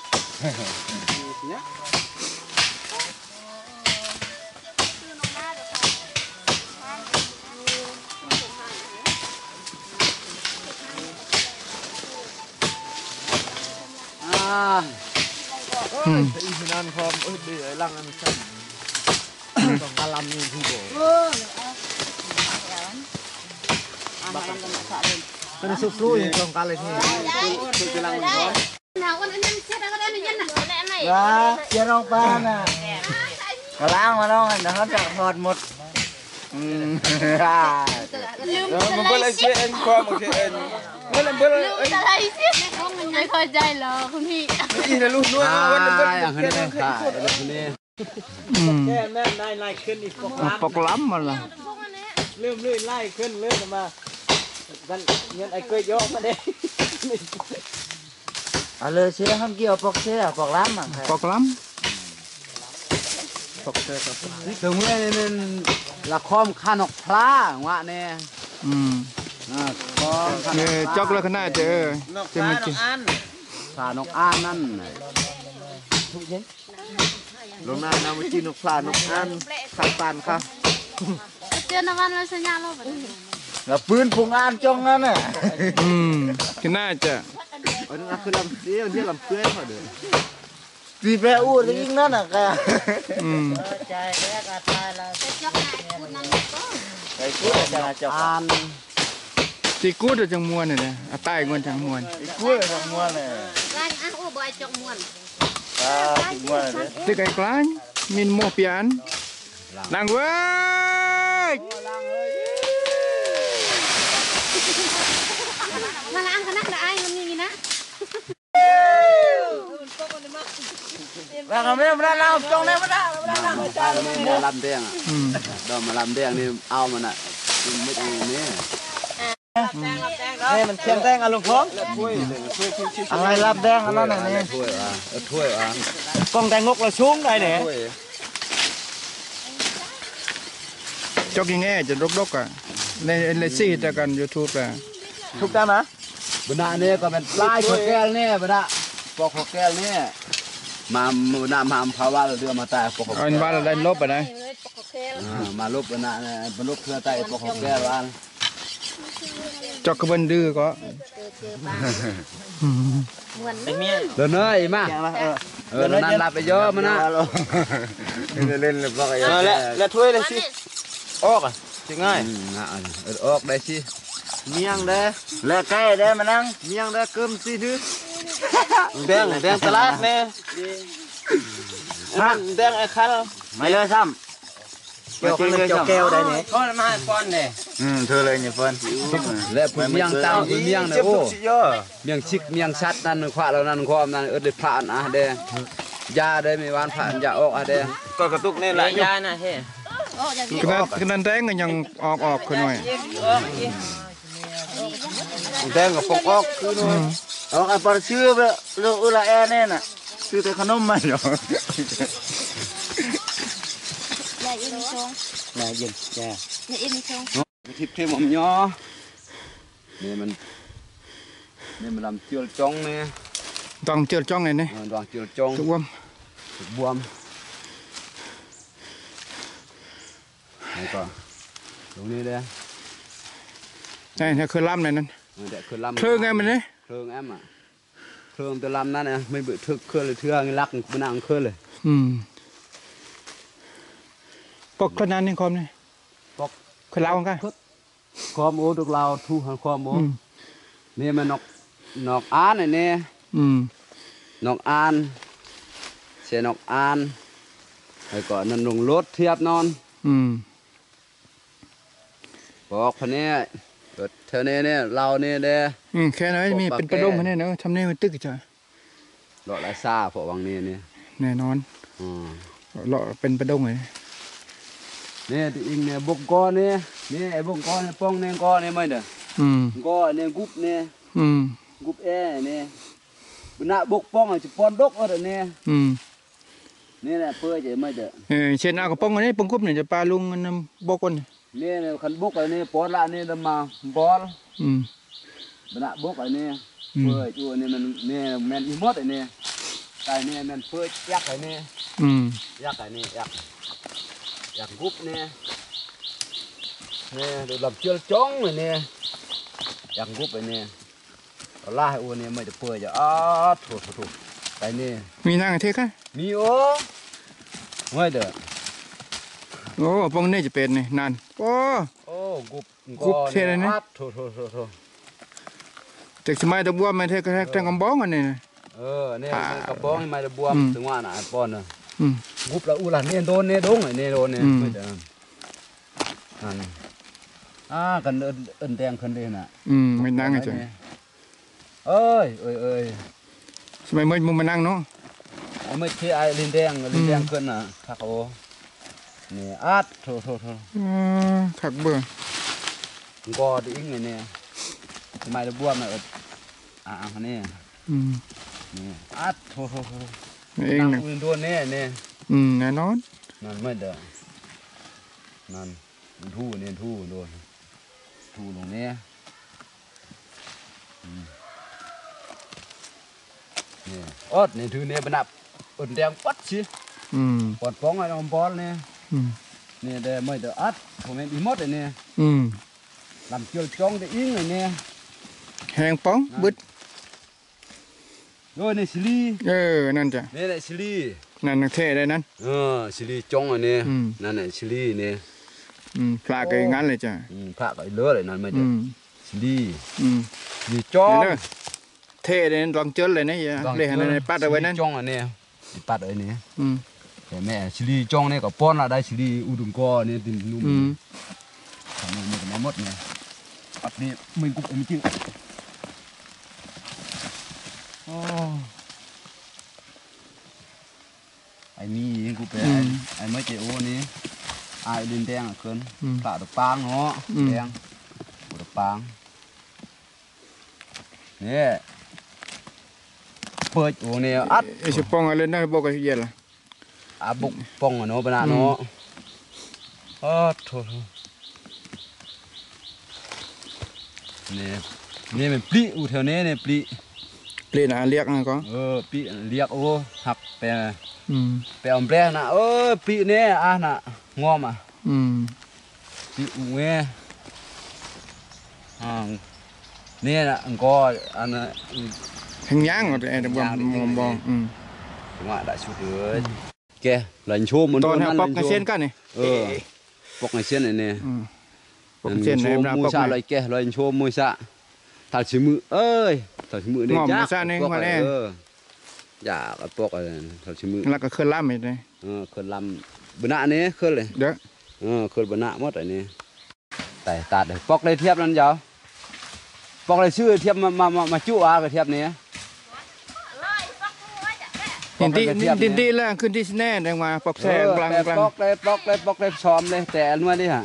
อ่าอืมอีพนันพร้อมเออเดี๋ยวลังอันสั่นต้องกาลำนี่ที่บ่เป็นสุกๆอย่างตรงกันเลยที่สุกกำลังพร้อมหนาววันนั้นเสียแล้วก็ได้ยันน่ะว้าเจ้าน้องป้าน่ะมาล้างมาน้องเดี๋ยวเขาจะถอดหมดอืมอ่าลืมมันเบิ่งเชื่อเอ็นความมันเชื่อเอ็นเบิ่งเบิ่งเอ้ยอะไรสิไม่เข้าใจหรอคุณพี่นี่นะลูกด้วยวันเบิ่งอย่างนี้ค่ะอย่างนี้อืมแค่แม่นายไล่ขึ้นอีกปกล้ปอกล้ำมันละำเริ่มลื่นไล่ขึ้นเลื่อนมากันเงินไอ้เกยโยกมาเด้เอาเลยเชื่อห้ามเกี่ยวปกเชื่อปกล้ำอ่ะปอกล้ถึงเมื่อนี่มันละครขนกพลาวะเนี่ยำอืมอ่าคอมเนี่ยจอกแล้วขนาดเจอจะมันจะพลานกอ้านนั่นลงน้ำน้ำมาจีนกพลานกอ้านขับปันครับเจอน้ำมันแล้วสัญญาณเราแบบแล้วปืนพุงอ้านจงนั่นน่ะอืมก็น่าจะอันนั้นคือลำเสียที่ลำเพื่อนเขาเด้อตีแปรอูดยิงนั่นน่ะแกอืมใจแรกอาตายแล้วจอกไหนคุณนั่นก็ไอ้กู้จะจะอ่านตีกูดจังมวนเนี่ยอ่ะใต้กวนจังมวนไอ้กู้จะม้วนเลยร่างอ่ะโอ้บอยจอกมวนอ่าม้วนเลยตีไก่กลางมินโมเปียนนางเว้ยมาล้างคณะละไอ้มันมีนะแล้วก็ไม่ได้เราจงได้ไม่ได้ไม่ได้ไม่ได้มาลำแดงอ่ะอืมดอกมาลำแดงนี่เอามันอ่ะไม่เอาเนี่ยนี่มันเชียงแดงอะลุงพงอะไรรับแดงอันนั้นน่ะนี่ถ้วยอ่ะถ้วยอ่ะกองแดงงกเราชุ่มได้เนี่ยถ้วยจอกยังไงจะรกๆอ่ะในในซีแต่กันยูทูบอ่ะถูกต้องนะบนาเนี่ยก็เป็นปลายขวดแก้วเนี่ยบนาปอกขวดแก้วเนี่ยมาบนามาภาวะเรือมาตายปอกขวดเอาแก้วบ้านเราได้ลบอ่ะนะมาลบบนาเนี่ยมาลบเพื่อตายปอกขวดแก้ววันจอกกระเบันดื้อก็ไอ้เมียเดินเอ้ยมาอย่างละเออเออนั่นหลับไปเยอะมันนะเล่นเลยบอกไอ้แล้วแล้วถ้วยเลยสิออกอ่ะจะง่ายเออออกได้สิเมียงเด้แล้วใกล้เด้มานั่งเมียงเด้เกิมสิดื้อแดงแดงตลาดแม่มันแดงไอ้คันไม่เลยซ้ำเกี่ยวกับเกี่ยวแก้วได้เนี่ยก็มาป้อนเด้อืมเธอเลยเนี่ยเฟิร์นและผู้เมียงตามผู้เมียงเนี่ยโอ้เมียงชิกเมียงชัดนั่นขวาแล้วนั่นความนั่นเออได้ผ่านอ่ะเด้ยาได้ไม่วานผ่านยาออกอ่ะเด้ก็กระตุกนี่แหละยาน่ะเฮ้ขนาดขนาดแดงก็ยังออกออกขึ้นหน่อยแดงกับปกออกคือหน่อยเอาไอ้ปลาชื่อไปเรื่องอุลาแอแน่น่ะชื่อแต่ขนมมันเหรออย่าอินชงนายเย็นแย่อย่าอินชงทิพย์เทมอมยอนี่มันนี่มันลำเจียวจ้องเนี่ยต้องเจอจ้องเลยนี่ดองเจียวจ้องทุกวันบวมนี่ก็ตรงนี้เลยใช่เนี่ยคือล่ำเลยนั่นเด็กคือลำเครื่องไงมันนี่เครื่องแอมอ่ะเครื่องตัวลำนั่นนะไม่เบื่อทึกเครื่องเลยเทื่องี้รักมันนั่งเครื่องเลยอืมปกขนาดนี้คอมนี่ปกคือเล่ากันความโอ้ทุกเราทูหันความโอ้นี่มันนกนกอ่านไอ้เนี่ยอืมนกอ่านเสียนกอ่านไอ้ก่อนนั่นลงรถเทียบนอนอืมบอกคนนี้เธอเนี่ยเนี่ยเราเนี่ยเด้อืมแค่นั้นมีเป็นประดงมันเนี่ยเนาะทำเนี่ยมันตึกจ้ะหล่อไรซาพอวังนี้เนี่ยแน่นอนอืมเลาะเป็นประดงเลยเนี่ยที่อิงเนี่ยบกก้อนเนี่ยนี่ไอ้บกก้อนเนี่ยป้องเนี่ยก้อนเนี่ยไม่เด้ออืมก้อนเนี่ยกุบเนี่ยอืมกุบแอเนี่ยบนหน้าบกป้องอ่ะจะป้อนดกอะไรเนี่ยอืมนี่แหละเพื่อจะไม่เด้อเออเช่นเอากระป๋องอันนี้ปงกุบเนี่ยจะปลาลุงน้ำบกคนนี่เนี่ยขันบกอะไรเนี่ยป้อนละเนี่ยดมาบอลอืมบนหน้าบกอะไรเนี่ยเพื่อจูเนี่ยมันเนี่ยแมนอีมดไอ้เนี่ยไก่เนี่ยแมนเพื่อยักไอ้เนี่ยอืมยักไอ้เนี่ยยักยักกุบเนี่ยเนี่ยเดี๋ยวลำเชือกจ้องเลยเนี่ยยักกุบไอ้เนี่ยเอาล่าให้อ้วนเนี่ยไม่จะเปื่อยจะอ้าถูกถูกไอ้เนี่ยมีนางเทกันมีโอ้ไม่เด้อโอ้ปงนี่จะเป็นนี่นานโอ้โอ้กุบกุบเท่เลยนะถูกถูกถูกถูกจากสมัยตะบัวมันเทกระแทกแทงกำบ้องอันนี้นะเออเนี่ยกระป๋องให้ไม่ได้บวมอืมถึงว่าน่ะไอ้ป้อนน่ะอืมกุบละอูหลานเนี่ยโดนเนี่ยดงไอ้เนี่ยโดนเนี่ยอืมไม่เด้อนั่นอ่ากันเอินเอินแดงคนเดียวน่ะอืมไม่นั่งจ้ะเอ้ยเอ้ยเอ้ยสมัยมันมึงมานั่งเนาะไอ้ไม่ใช่ไอ้ลินแดงลินแดงขึ้นน่ะทักโอนี่อัดโถโถโถอืมขักเบื่อกอดอิงไงเนี่ยทำไมได้บวมน่ะเอิดอ่าอันนี้อืมนี่อัดโถโถโถเองนั่งนะอื่นโดนเนี่ยเนี่ยอืมแน่นอนนั่นไม่เด้อนั่นมันทู่เนี่ยทู่โดนทู่ตรงนี้อืมนี่อดนี่ถือเนี่ยบรรดับเอินแดงปัดสิอืมปอดป้องไอ้น้องบอลเนี่ยอืมนี่เด้อไม่เด้ออัดผมเห็นอีมดไอ้เนี่ยอืมลำเจียวจ้องได้อิงไอ้เนี่ยแหงป้องบึดโดยในสิลีเออนั่นจ้ะนี่แหละสิลีนั่นนักเทได้นั่นเออสิลีจ้องไอ้เนี่ยอืมนั่นแหละสิลีเนี่ยอืมปลาก็อย่างนั้นเลยจ้ะอืมพระก็ไอ้เลือเลยนั่นไม่อืเด้อมสิลีอืมสิจ้องเดี๋ยวเด้อเทได้ลองเจอเลยนะอย่าเลยหันในปัดเอาไว้นั่นสิลีจ้องไอ้เนี่ยสิปัดไอ้เนี่ยอืมแต่แม่สิลีจ้องเนี่ยก็ป้อนละได้สิลีอุดมกอเนี่ยติ่มนุ่มอืมทำมันก็มาหมดเนี่ยปัดนี่มึงกุบมันจริงโอ้ไอ้นี่กูไปไอ้ไอ้ไม่เจ้าโอ้นี่ไอ้ดินแดงอ่ะเกินอืมปลาตะปางเนาะอืมแดงตะปางเนี่ยเปิดโอ้เนี่ยอัดไอ้ชิปองอะไรนั่นบอกกันเย็นละอาบุกป้องอ่ะเนาะปะนะเนาะอ๋อโถโถเนี่ยเนี่ยมันปลีอูแถวนี้เนี่ยปลีเปลี่ยนอาเรียกนะก็เออปลีเรียกโอ้หักไปอืมไปเอาแปรนะเออปลีเนี่ยอ่ะน่ะงอมอ่ะอืมปลีอูเงอ่าเนี่ยนะอังก็อันนั้น Hình nhang rồi để bom bom bom. Ừ. Đúng rồi, đại chút nữa. Kìa, lần chôm muốn Toàn ăn là bọc cái xiên cả này. Ừ. Bọc cái xiên này nè. Ừ. Bọc cái xiên này em ra bọc này. này. Kìa, lần chôm mua xạ. Thảo chỉ mự ơi, thảo chỉ mự đây Ngòm chắc. xạ này không phải nè. Dạ, cái bọc này thảo chỉ mự. Là cái khơi lam này đây. Ờ, khơi lam bữa nãy này khơi này. Đó. Ờ, khơi bữa nãy mất rồi nè. Tại tạt được bọc đây thiệp lên cháu. Bọc này xưa thiệp mà mà mà, mà chú à cái thiệp này. Nhìn đi nhìn đi làขึ้นที่แน่ได้มาปอกแซ่กลางกลางปอกเลยปอกเลยปอกเลยซ้อมเลยแต่อันว่านี่ฮะ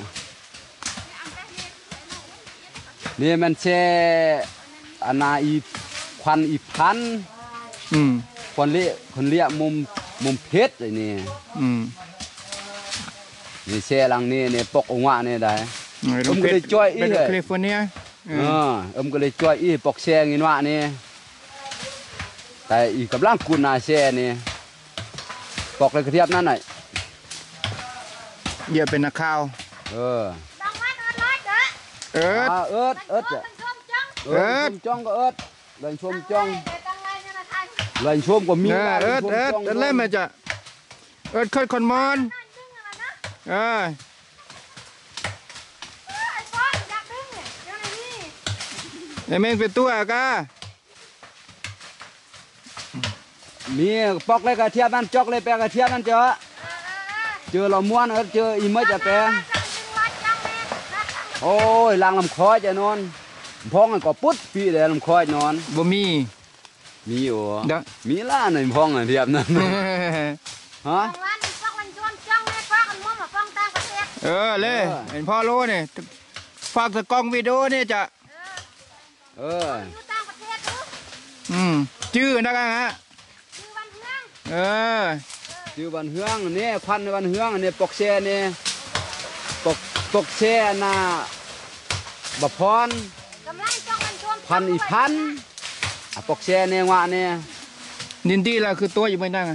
นี่มันแช่อันนาอีควันอีพันอืมคนเลี้ยคนเลี้ยมุมมุมเพชรเลยนี่อืมนี่แช่หลังนี่นี่ปอกองค์นี่ได้ผมก็เลยจ่อยอีเลยแคลิฟอร์เนียเออเอ็มก็เลยจ่อยอีปอกแช่งินว่านี่แต่อีกำลังกุนนาแช่นี่ปอกเลยกระเทียบนั่นหน่อยเดี๋ยวเป็นนักข่าวเออเอิร์ดเอิร์ดเอิร์ดเอิร์ดจ้องก็เอิร์ดเลยชมจ้องเลยชมก็มีเอิร์ดเอิร์ดเอิร์ดเล่นมาจะเอิร์ดขึ้นคนมอนเออไอ้เมงเป็นตัวกะมีปอกเลยกระเทียมนั่นจอกเลยแปลกระเทียมนั่นเจอเจอเราม้วนเอิร์ดเจออีเมจะแปลโอ้ยล้างลำคอจะนอนพ้องก็ปุ๊ดปีเลยลำคอนอนบ่มีมีอยู่เด้อมีล่าหน่อยพ้องอะเทียมนั่นฮะเออเลยเห็นพ่อรู้เนี่ยฝากสกองวิดีโอเนี่ยจะเอออืมชื่อนะกันฮะเออชื่อวันเฮืองนี่ควันวันเฮืองนี่ปอกแช่นี่ปอกปอกแช่น่ะบะพรพันอีพันปอกแช่นี่ว่านี่นินดีละคือตัวอยู่ไม่นั่ง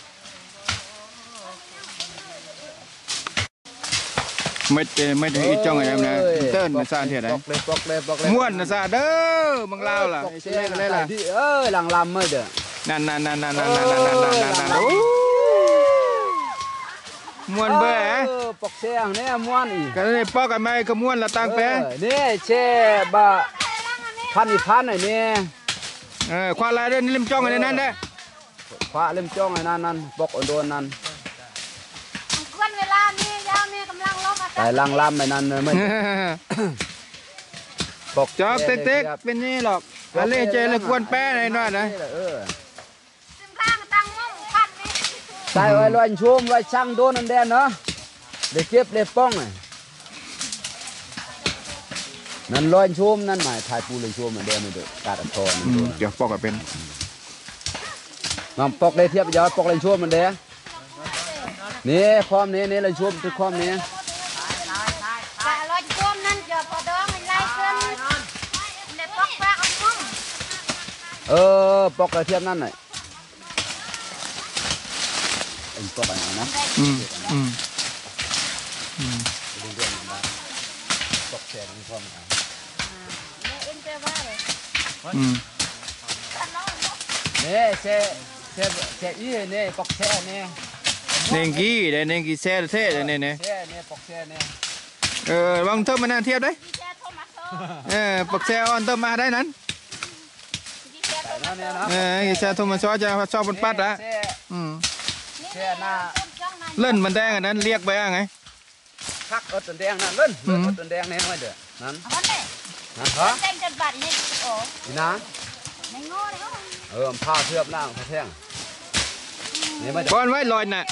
ไม่ไม่ได้อีจ้องอะไรนะเติ้ลนะซาเทียดไหนม้วนนะซาเด้อมังลาวล่ะเล่นกันเลยล่ะเอ้ยหลังลำไม่เด้อนั่นนั่นนั่นนั่นนั่นนั่นนั่นนั่นนั่นโอ้ม้วนเบ้อปอกแช่เนี่ยม้วนอีกกันเลยปอกกันไหมก็ม้วนละตังแปะนี่แช่บะพันอีพันหน่อยนี่เออควาลายเด้อนี่ลิมจ้องอะไรนั่นเด้อคว้าเล่มจ้องไอ้นั่นนั่นปอกโดนนั่นแต่ลังลำไอ้นั่นไม่ปอกจอกเต็กๆเป็นนี่หรอกอะไรเจเลยกวนแป้ในน้อยนะใส่ไว้ลอยชุ่มไว้ช่างโดนนั่นแดนเนาะเด็กเก็บเด็กป้องไงนั่นลอยชุ่มนั่นหมายถ่ายปูเลยชุ่มมันแดนมันเดือดกาดทอนมันโดนเดี๋ยวปอกกันเป็นน้ำปอกเลยเทียบยาวปอกเลยชุ่มมันแดงนี่ความนี้นี่เลยชุ่มทุกความนี้เออปอกเลยเทียบนั่นหน่อยปอกอะไรนะอืมอืมปอกแฉกมีความหมายอืมนี่แช่แช่แช่ยี่นี่ปอกแช่นี่เน่งกี้เด้เน่งกี้แซ่เท่เด้เนี่ยแช่นี่ปอกแช่นี่เออลองเติมมานานเทียบได้เออปอกแซ่ออนเติมมาได้นั้นนั่นเนี่ยนะเออแซ่โทมัสซอจะชอบบนปัดละอืมแช่หน้าเล่นมันแดงอันนั้นเรียกไปว่าไงคักเอิดตันแดงนั่นเล่นเอิดตันแดงนี่ไม่เด้อนั่นนั่นฮะนี่นะเออผ้าเทือบหน้าผ้าแท่งนี่ไม่เด้อก้อนไว้ลอยน่ะ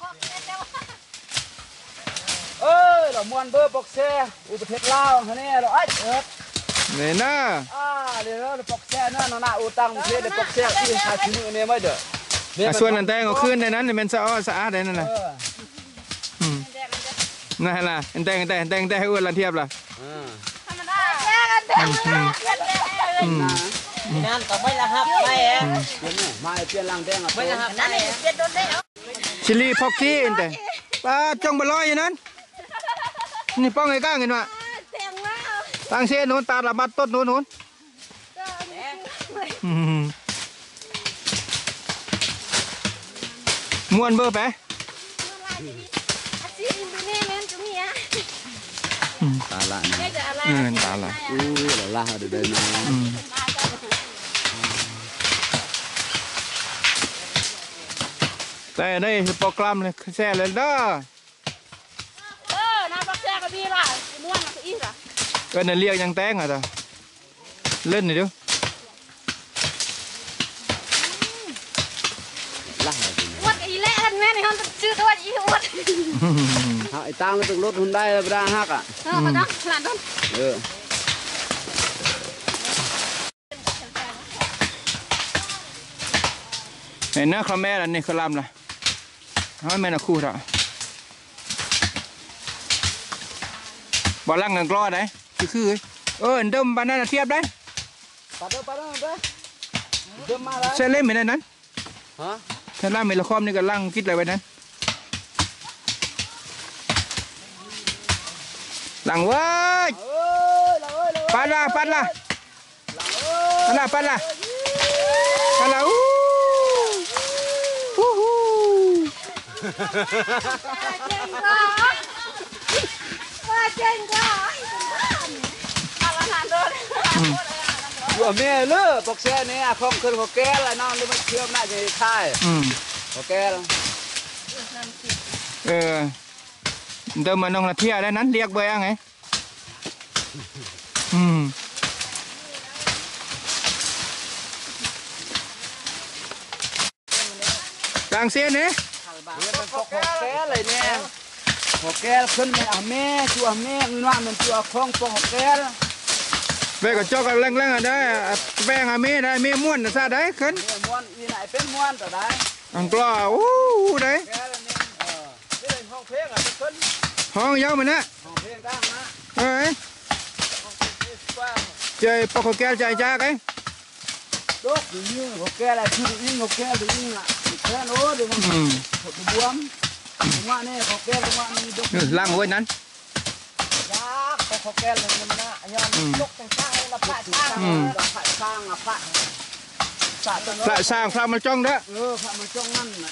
เอ้ยเรามวนเบอร์ปอกแช่อุประเทศลาวฮะนี่เราไอ้เอิดนี่นะอ่าเดี๋ยวเราปอกแช่นั่นน่ะอุตังประเทศเดี๋ยวปอกแช่ที่ชายชิ้นมือนี่ไม่เด้อส่วนอันแดงเอาขึ้นในนั้นเป็นสะอ้อสะอาดได้นั่นน่ะนั่นล่ะอันแดงอันแดงอันแดงได้ให้อ้วนละเทียบล่ะนั่นก็ไม่ละครับไม่เองมาเปลี่ยนลังแดงอ่ะไม่ละครับนั่นเองเปลี่ยนโดนได้ชิลลี่พอกกี้แต่ป้าจ้องบลอยอย่างนั้นนี่ป้องไอ้ก้างเห็นวะปตั้งเส้นนู้นตาละบัดต้นนู้นนู้นม้วนเบอร์ไปตาละนี่เออตาละอู้ละละเดี๋ยวเดินมาแต่ได้โปรแกรมเลยแช่เลยเด้อเออน้ำปักแซ่ก็ดีล่ะม้วนก็อีกอ่ะก็เนี่ยเรียกยังแตงอ่ะจ้ะเล่นหน่อยดิละอวดอีเล่ท่านแม่ในห้องชื่อตัวอีอวดเอาไอ้ตังแล้วตึกรถหุ่นได้แล้วไปได้ฮักอ่ะเออมาต้องหลานต้นเออเห็นนะเขาแม่ละนี่เขาลำละเขาแม่ละคู่เถอะบอลลังกันกล้อได้คือคือเออเดิมบ้านนั้นเทียบได้ปาเด้อปาเด้อเด้อเดิมมาแล้วเส้นเล่มไม่ได้นั้นฮะเส้นล่างไม่ละคอมนี่ก็ลังคิดอะไรไว้นั้นหลังเว้ยเอ้ยละเอ้ยละปัดละปัดละปัดละปัดละปัดละอู้ฮู้ฮู้ว่าเจ๋งกว่าเอาละหลานต้นอยู่เมียเลยปกเสียนี่คงขึ้นหัวแก้วแล้วน้องหรือมันเชื่อมหน้าจะใช่หัวแก้วเออเดิมมันนองละเทียได้นั้นเรียกเบอร์ยังไงอืมกลางเส้นนี่นี่มันปกหัวแก้วเลยเนี่ยหัวแก้วขึ้นมันเอาแม่ชัวแม่มันว่ามันชัวคงปกหัวแก้วแม่ก็จอกกันแรงๆอ่ะได้แป้งอ่ะมีได้มีม้วนซะได้ขึ้นเนี่ยม้วนอีไหนเป็นม้วนต่อได้อังกล้าโอ้ได้แก้วนี่เออนี่เป็นห้องเพลงอ่ะเป็นขึ้นห้องยาวมันนะห้องเพลงตั้งนะเอ้ยห้องเพลงนี่กว้างใจปอกแก้วใจจ้าไงลูกดูยิ่งหัวแก้วอะไรคือดูยิ่งหัวแก้วดูยิ่งอ่ะแค่โน้ดูมันอืมหดบวมตรงว่านี่หัวแก้วตรงว่านี่ดกล่างไว้นั้นยากแต่หัวแก้วเลยมันนะย้อนยกแต่ข้างละพระข้างละพระข้างละพระสะตรงพระสร้างพระมาจ้องเด้อเออพระมันจ้องนั่นน่ะ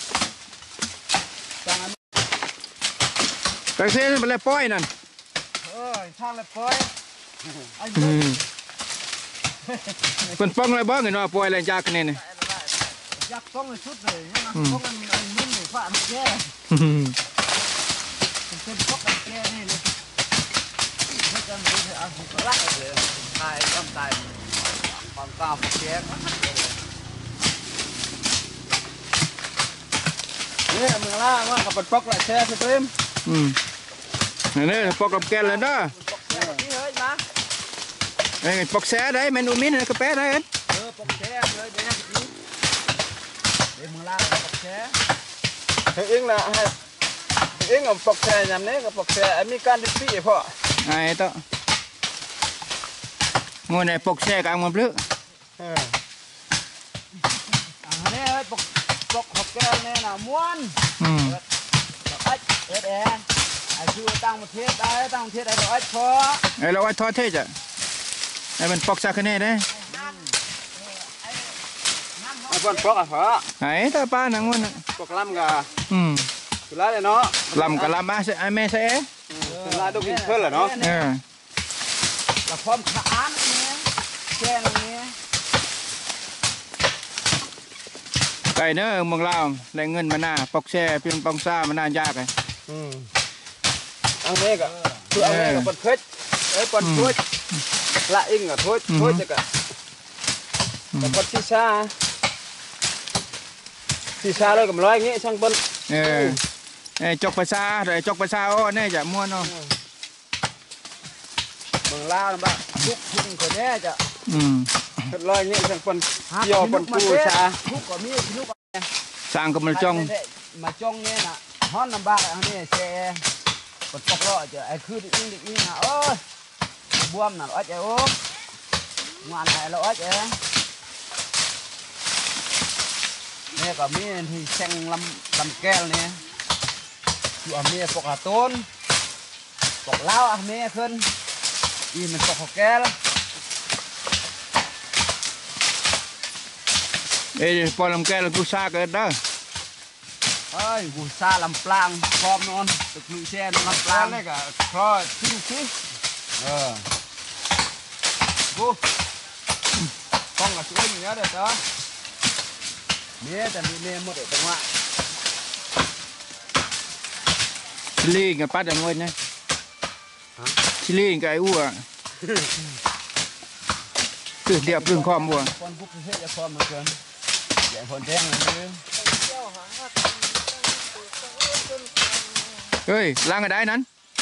จังกลางเส้นมันเลยป้อยนั่นเออทางละปอยไอ้อืมเป็นป้องอะไรบ้างเงินว่าป้อยอะไรยากกันเนี่ยยักษ์ต้องชุดเลยนะต้องมันไอ้นิ่มเลยพระมันแก่เป็นพวกกันแก่นี่เลยไม่จำเป็นจะเอาหัวละเลยตายต้องตายความกล้าพวกแก่เนี่ยมึงล่าว่ากับเป็นพวกละแช่ใช่ไหมอืมนี่ปอกกับแกนเลยเด้อนี่เฮ้ยมาไอ้ปอกแซ่ได้เมนูมิ้นกระแปะได้เอ็นเออปกแช่เลยเดี๋ยวนี้เดี๋ยวมึงล่าปกแช่เฮ้ยเอ็งนะให้เอ็งกับปกแช่ยำนี้กับปกแช่มีการดิบปี้พ่อไอ้ต่องัวไหนปอกแซ่กลางมันปลื้อเอออันนี้เฮ้ยปกปกหกแก้วเนี่ยนะม้วนอืมเอ็ดเอ็ดแอร์ไอ้ชื่อตั้งประเทศได้ตั้งประเทศได้ร้อยพอไอ้เราไว้ทอดเทจ้ะไอ้มันปอกซาคเน่ได้ไอ้คนปกอ่ะเหรอไอ้ตาป้านังวันน่ะปกลำกะอืมสุดแล้วเลยเนาะลำกับลำมาใส่ไอ้แม่ใส่เอ๊ะสุดแล้วดูกินเพิ่นเหรอเนาะเออละพร้อมขานเนี่ยแกงเนี่ยไก่เนื้อเมืองลาวแรงเงินมาหน้าปอกแซ่เพียงปองซ่ามาหน้ายากไงอืมเอาเมกะคือเอาเมกะปนเพชรเอ้ยปนถ้วยละอิงกับถ้วยถ้วยจะกะแต่ปนชีชาชีชาเลยกับร้อยงี้ช่างปนเออไอ้จกภาษาไอ้จกภาษาอ้อแน่จะม้วนเนาะเมืองลาวนะบ้าทุกทุกคนแน่จะอืมลอยงี้ช่างปนเกี่ยวปนปูชาทุกก็มีทุกสร้างกับมันจ้องมาจ้องเนี่ยนะฮ้อนลำบากอันนี้แช่ปนปกล้อจะไอ้คือดิอิงดิอิงนะโอ้ยบวมน่ะร้อยใจโอ้งานไหนร้อยใจเนี่ยก็มีที่แช่งลำลำแก้วเนี่ยอยู่อันนี้ปกอาต้นปกเล้าอันนี้ขึ้นอีมันปอกเขาแก่แล้วเอ้ยปอลำแกเรากูซาเกิดเด้อเอ้ยกูซาลำปลางพร้อมนอนตึกลุยแช่นอนลำปลางเลยกะคลอทิ้งทิ้งเออกูต้องกับช่วยอย่างเงี้ยเด็ดเด้อเนี่ยแต่มีเนี่ยหมดเลยจังหวะชิลีกับปัดอย่างเงี้ยนะชิลีกับไอ้อ้วคือเดียบเรื่องความบัวคนพวกเฮ็ดจะพร้อมเหมือนกันอย่างคนแจ้งเลยเฮ้ยล้างกระไดนั้น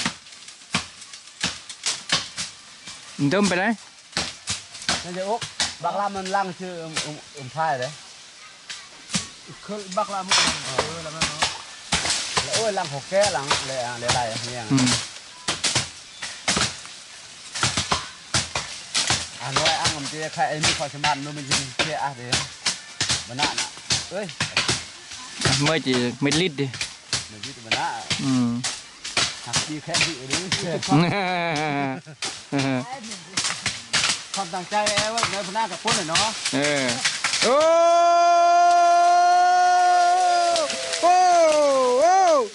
เติมไปไหนนั่นจะอุ๊กบักลามันล่างชื่ออุ้มอุ้มพายเลยคือบักลามันเออแล้วมันเนาะแล้วโอ้ยล่างหกแก่หลังเลยอ่ะเลยอะไรเนี่ยอ่ะน้อยอ่างมันจะใครไอ้นี่คอยสมานมันยิงเจ้าเดี๋ยวมันน่ะเอ้ยเมื่อจีไม่ลิดดิมันยิงมันน่ะอืมหักดีแค่ดีหรือความตั้งใจเอ้ว่าเนื้อพนักกับคนเลยเนาะเออโอ้โอ้โอ้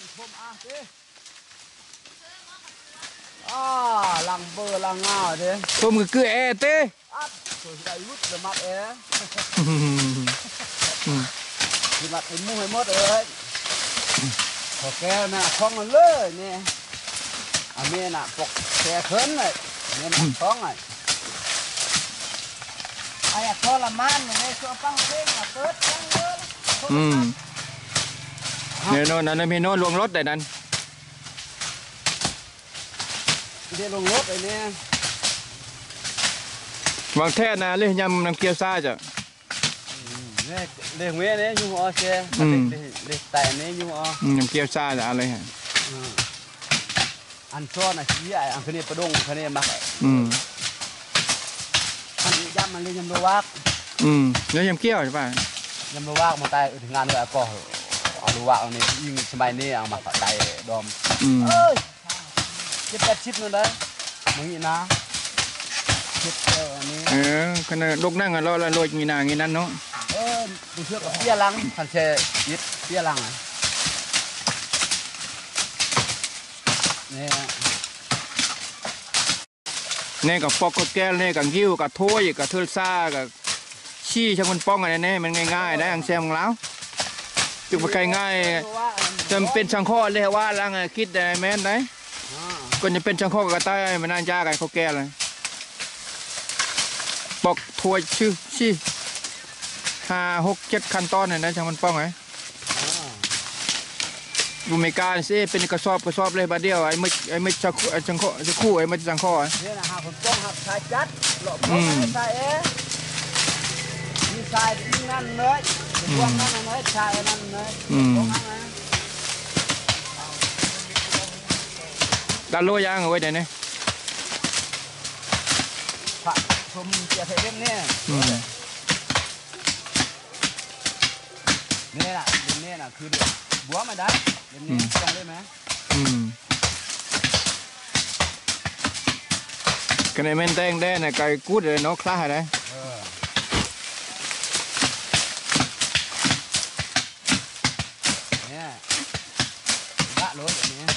อ่าลังเบอร์ลังเงาเด้ผมก็คือแอเต้อัดสวยใจวุ้ดเลยมัดเอ๋คือมัดเป็นมุ้งให้หมดเลยพอแกน่ะคล้องมันเลยเนี่ยอันนี้น่ะปกแกเขินเลยเนี่ยน่ะคล้องเลยไอ้ทรมานในช่วงฟังเพลงอ่ะเกิดยังเยอะอืมเนี่ยโน่นนั่นมีโน่นลวงรถแต่นั้นเดี๋ยวลงรถไอ้เนี่ยวางแท่นะเลยยำน้ำเกี๊ยวซ่าจ้ะเนี่ยเด็กเมียเนี่ยยุ่งอ๋อเชียเด็กเด็กแต่เนี่ยยุ่งอ๋อน้ำเกี๊ยวซ่าจะอะไรฮะอันซ้อนอ่ะชี้ไอ้อันนี้ประดงอันนี้มักอืมอันนี้ยำมันเลยยำโลวากอืมแล้วยำเกี๊ยวใช่ป่ะยำโลวากมาตายถึงงานเลยก็เอาโลวากอันนี้ยิงสมัยนี้เอามาตายดอมอืมเอ้ยเจ็บแปดชิปนั่นเลยมึงนี่นะชิปเอออันนี้เออขณะลูกนั่งอ่ะเราละโรยงี้นางี้นั่นเนาะเออดูเชือกกับเปี้ยลังพันเชยิดเปี้ยลังอ่ะเนี่ยเนี่ยกับปอกกับแก้วเนี่ยกับกิ้วกับถ้วยกับเทือซ่ากับชี้ช่างมันป้องอะไรเนี่ยมันง่ายๆนะอังแซมของเราจุกไปไกลง่ายจำเป็นช่างข้อเลยว่าลังคิดได้แม่นได้ก็จะเป็นช่างข้อกับใต้มันน่าจะกันเขาแก้เลยปอกถ้วยชื่อชี้ห้าหกเจ็ดขั้นตอนเนี่ยนะช่างมันป้องไงดูไม่กล้าสิเป็นกระสอบกระสอบเลยบาดเดียวไอ้ไม่ไอ้ไม่ช่างช่างข้อจะคู่ไอ้ไม่ช่างข้อเนี่ยนะหาคนป้องหักสายจัดหลบป้องสายเอ๋มีสายที่นั่นเลยป้องนั่นเลยสายนั่นเลยป้องนั่นเลยดาโลย่างเอาไว้เดี๋ยวนี้ผักชมเจียเทเล่นเนี่ยเนี่ยน่ะเล่นเนี่ยน่ะคือบัวมาได้เล่นเนี่ยจังได้ไหมกันในเมนแดงแดงเนี่ยไก่กูดเลยเนาะคล้ายเลยเนี่ยละรถแบบนี้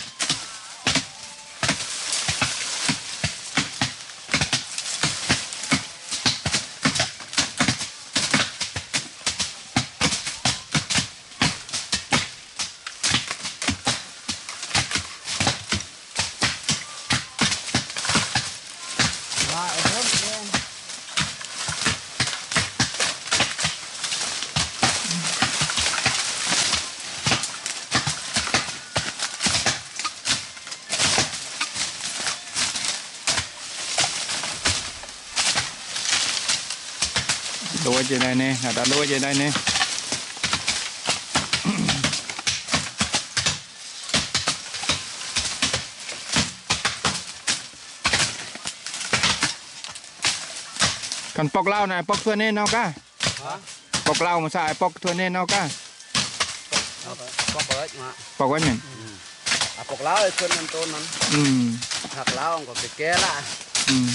โลจะได้เนี่ยดาโลจะได้เนี่ยกันปอกเหล้านะปอกตัวเน่นเอาก้าปอกเหล้ามาใส่ปอกตัวเน่นเอาก้าปอกเปิดมาปอกไว้เหมือนปอกเหล้าไอ้คนนั้นต้นนั้นหักเหล้าก็ไปแก้ละอืม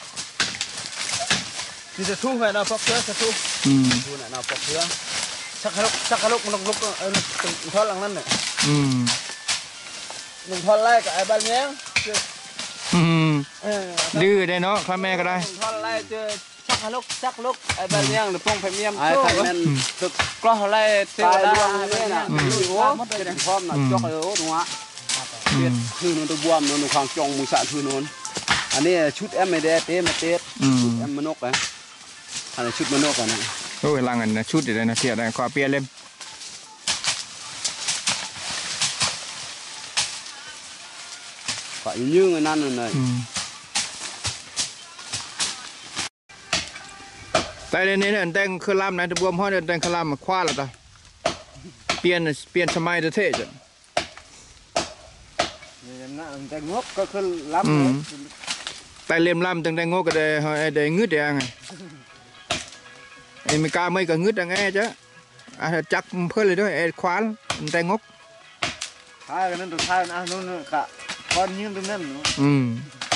thìจะthu về nào phật chưa sẽ thu อืม thu này nào bọc hương chắc lúc chắc lúc nó lúc nó thoát lăng năn này อืม mình thoát lại cái ban nhé อืมดื้อได้เนาะพ่อแม่ก็ได้ mình thoát lại chưa chắc lúc chắc lúc cái ban nhé được phong phải miêm ai chua thành nên thực có lại tiêu tai đa luông thế nè lùi ố cái này form là cho cái ố đúng không ạ อืม thư nó tôi buông nó nó khoảng trong mùi sạn thư nó anh ấy chút em mày đe té mà tết อืม em mà nốc đấy anh ấy chút mà nốc này โอ้ยลังอันนะชุดเดี๋ยวนะเทียดขอเปลี่ยนเล่ม phải như người năn này อืมแต่ในนี้เนี่ยแต่งเครื่องลำนะตะบวมห้อยแต่งเครื่องลำมาคว้าแล้วตาเปลี่ยนเปลี่ยนสมัยเท่จ้ะแต่งบก็คือรับอืมแต่เล่มลำตั้งแต่งกก็ได้ได้งึดได้ไงไอ้ไม่กล้าไม่ก็งึดได้ไงจ้ะอ่ะจักเพื่อเลยด้วยไอ้ควานแต่งกท้ายกันนั่นตัวท้ายนะนู่นกะก้อนยืนตรงนั้นอืม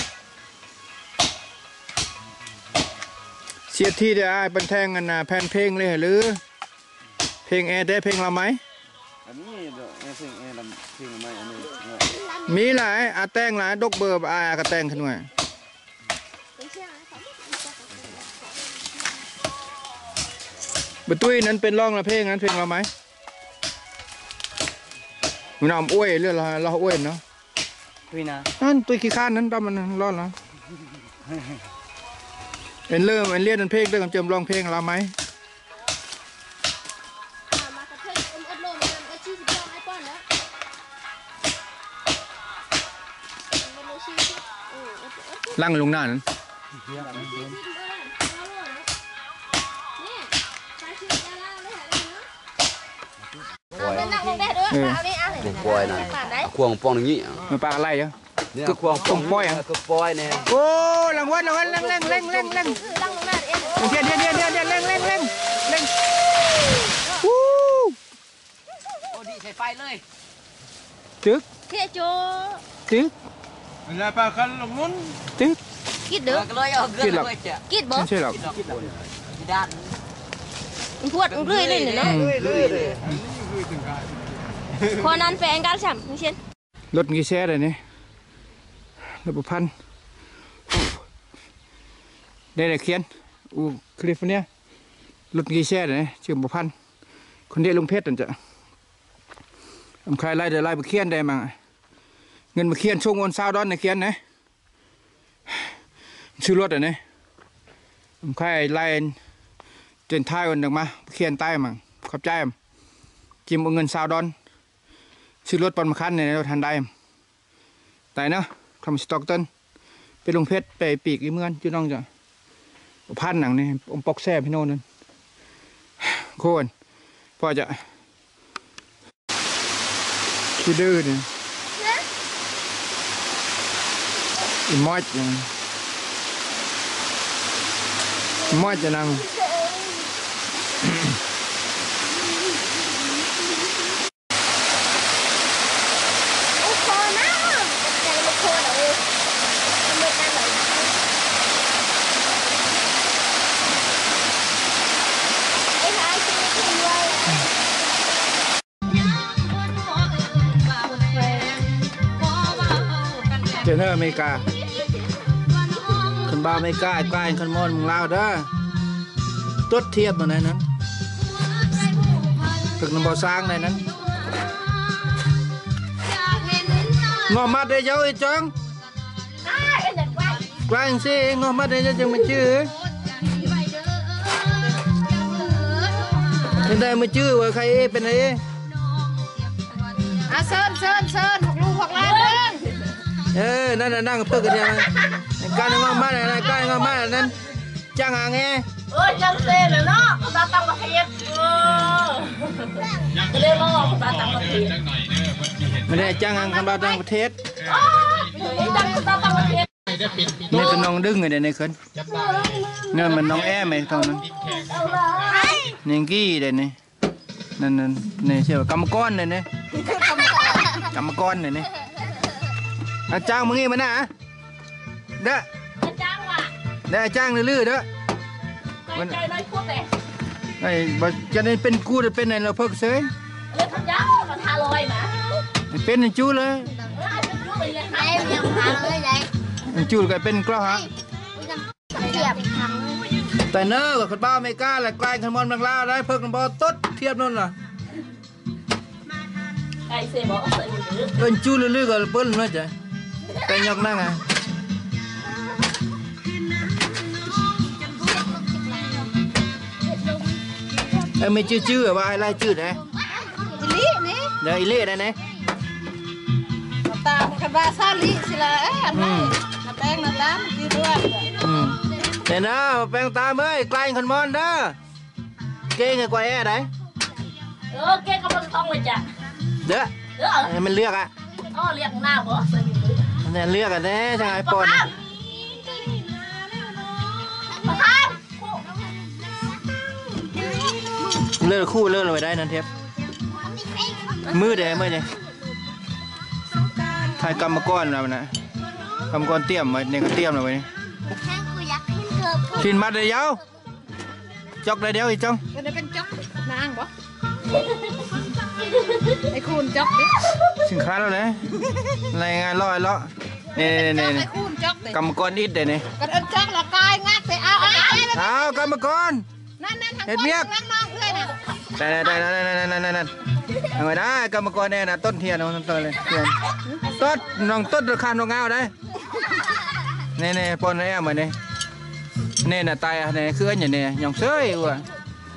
เสียที่ได้บันแทงกันนะแผ่นเพลงเลยหรือเพลงแอร์ได้เพลงเราไหมอันนี้เดี๋ยวเพลงเอ็นเพลงอะไรอันนี้มีหลายอาแต่งหลายดกเบอร์อากระแต่งขึ้นมาบตุ้ยนั้นเป็นร้องละเพลงนั้นเพลงเราไหมมันเอาอ้วยเรื่องเราเราอ้วยเนาะพี่นะนั่นตุ้ยขี้ข้านนั้นดำมันร้อนแล้วเป็นเริ่มเป็นเรียนเพลงเรื่องจำลองเพลงเราไหมลั่งลงหน้านั้น quay này cuồng pong nhị มันปลาอะไรอ่ะ cứ cuồng pong poi à cứ poi nè โอ้รางวัลรางวัลเร่งเร่งเร่งเร่งเร่งเดียวเดียวเดียวเดียวเดียวเร่งเร่งเร่งเร่งวู้โอ้ดีใส่ไฟเลยตึกเที่ยโจตึก là bà khăn lồng nún ตึกกิดเด้อก็เลยเอาเกลือเลยจ้ะกิดบ่ไม่ใช่หรอกด้านพวดเรื่อยเลยเนาะ lưỡi lưỡi để คนนั้นแฟนกันฉันไม่เช่นรถกี่แซ่เลยเนี่ยรถบุพันได้เลยเขียนอูแคลิฟอร์เนียรถกี่แซ่เลยชื่อบุพันคนเดียวลงเพชรนั่นจ้ะทำใครไล่เดี๋ยวไล่ไปเขียนได้มั้งเงินมาเขียนช่วงวันเสาร์ดอนในเขียนนะชื่อรถอ่ะเนี่ยทำใครไล่เดินท้ายวันหนึ่งมาเขียนใต้มั้งขอบใจจิมเอาเงินเสาร์ดอนชื่อรถปอนมาคันเนี่ยเราทันได้แต่เนาะทำสต็อกต้นไปลงเพชรไปปีกอีเมือนจุน้องจ้ะพันหนังนี่อมปอกแซ่พี่โน่นนั่นโคนพอจะคิดดื้อเนี่ยอีมอดอย่างมอดจะนั่งเจอเนอร์อเมริกาคนบ้าอเมริกาใกล้คนมอนมึงลาวเด้อตัวเทียบมาในนั้นถึงน้ำบ่อสร้างในนั้นงอมัดได้เยอะไอ้จังกลางสิงอมัดได้เยอะจังมันชื่อเป็นได้มันชื่อว่าใครเป็นไงอ่ะเซิร์นเซิร์นเซิร์นหกลูกหกล้านเด้อเออนั่นน่ะนั่งเพื่อกันยังการงอมัดอะไรการงอมัดนั้นจังหางไงเออจังเซ่เลยเนาะภาษาต่างประเทศเออจะได้มาภาษาต่างประเทศไม่ได้จ้างงานกันบ้านต่างประเทศจังภาษาต่างประเทศนี่เป็นน้องดึงไงเดี๋ยวนี้ขึ้นเงินมันน้องแอไหมตอนนั้นนี่กี้เดี๋ยวนี้นั่นนั่นนี่เชื่อกรรมกรเลยเนี่ยกรรมกรเลยเนี่ยจ้างมึงงี้มานะเด้อจ้างได้จ้างลื้อๆเด้อมันใจน้อยพูดแต่ไอ้บ่จะได้เป็นกูจะเป็นไหนเราเพิกเสยเรื่องทำยักษ์มันทาลอยมาเป็นจูเลยไอ้ยังทาเลยใหญ่จูก็เป็นกล้าฮะเทียบทางแต่เนอกับคนบ้าไม่กล้าแหละกลายขมอนบางลาได้เพิกกันบ่ต๊ดเทียบนั่นล่ะไอ้เสียบอกใส่มือเอิ้นจูลื้อๆก็เปิ้นเลยจ้ะแต่ยกนั่งอ่ะเอ้ไม่จื้อๆว่าไอ้ไล่จื้อได้อีลี่นี่เดี๋ยวอีเล่ได้ไหนตามกันว่าซาลิสิละเอ้ยอันนี้น้ำแป้งน้ำตาลกินด้วยอืมเดี๋ยวนะแปลงตาเมื่อยไกลคนมอนเด้อเก่งกว่าแอได้เออแกก็มันต้องเลยจ้ะเด้อเด้อมันเลือกอ่ะอ๋อเรียกหน้าบ่ใส่มือเนี่ยเลือกอ่ะแน่ช่างไอปอนมาทานเลือกคู่เลือกเลยได้นั่นเทียบมือเด้มือเนี่ยถ่ายกรรมกรแล้วนะกรรมกรเตรียมไว้เนี่ยก็เตรียมแล้วไว้นี่ทินมัดเดียวจอกได้เดียวอีกจ้องมันจะเป็นจ๊อกนางบ่ไอ้คูณจ๊อกดิสินค้าแล้วนะรายงานร้อยเลาะนี่นี่นี่ไอ้คูณจ๊อกดิกรรมกรอิดเด้นี่กันเอิ้นจ๊อกละกายงัดไปเอาเอาเอาเอากรรมกรนั่นนั่นทางคนนั่งน้องเพื่อนน่ะได้ได้ได้ได้ได้ได้ได้เอาไว้ได้กรรมกรเนี่ยนะต้นเทียนเอาต้นเลยเทียนต้นน้องต้นราคาน้องเงาได้นี่นี่ปนอะไรอ่ะเหมือนนี่นี่น่ะตายอ่ะนี่คืออันอย่างนี้ยองเซยว่ะ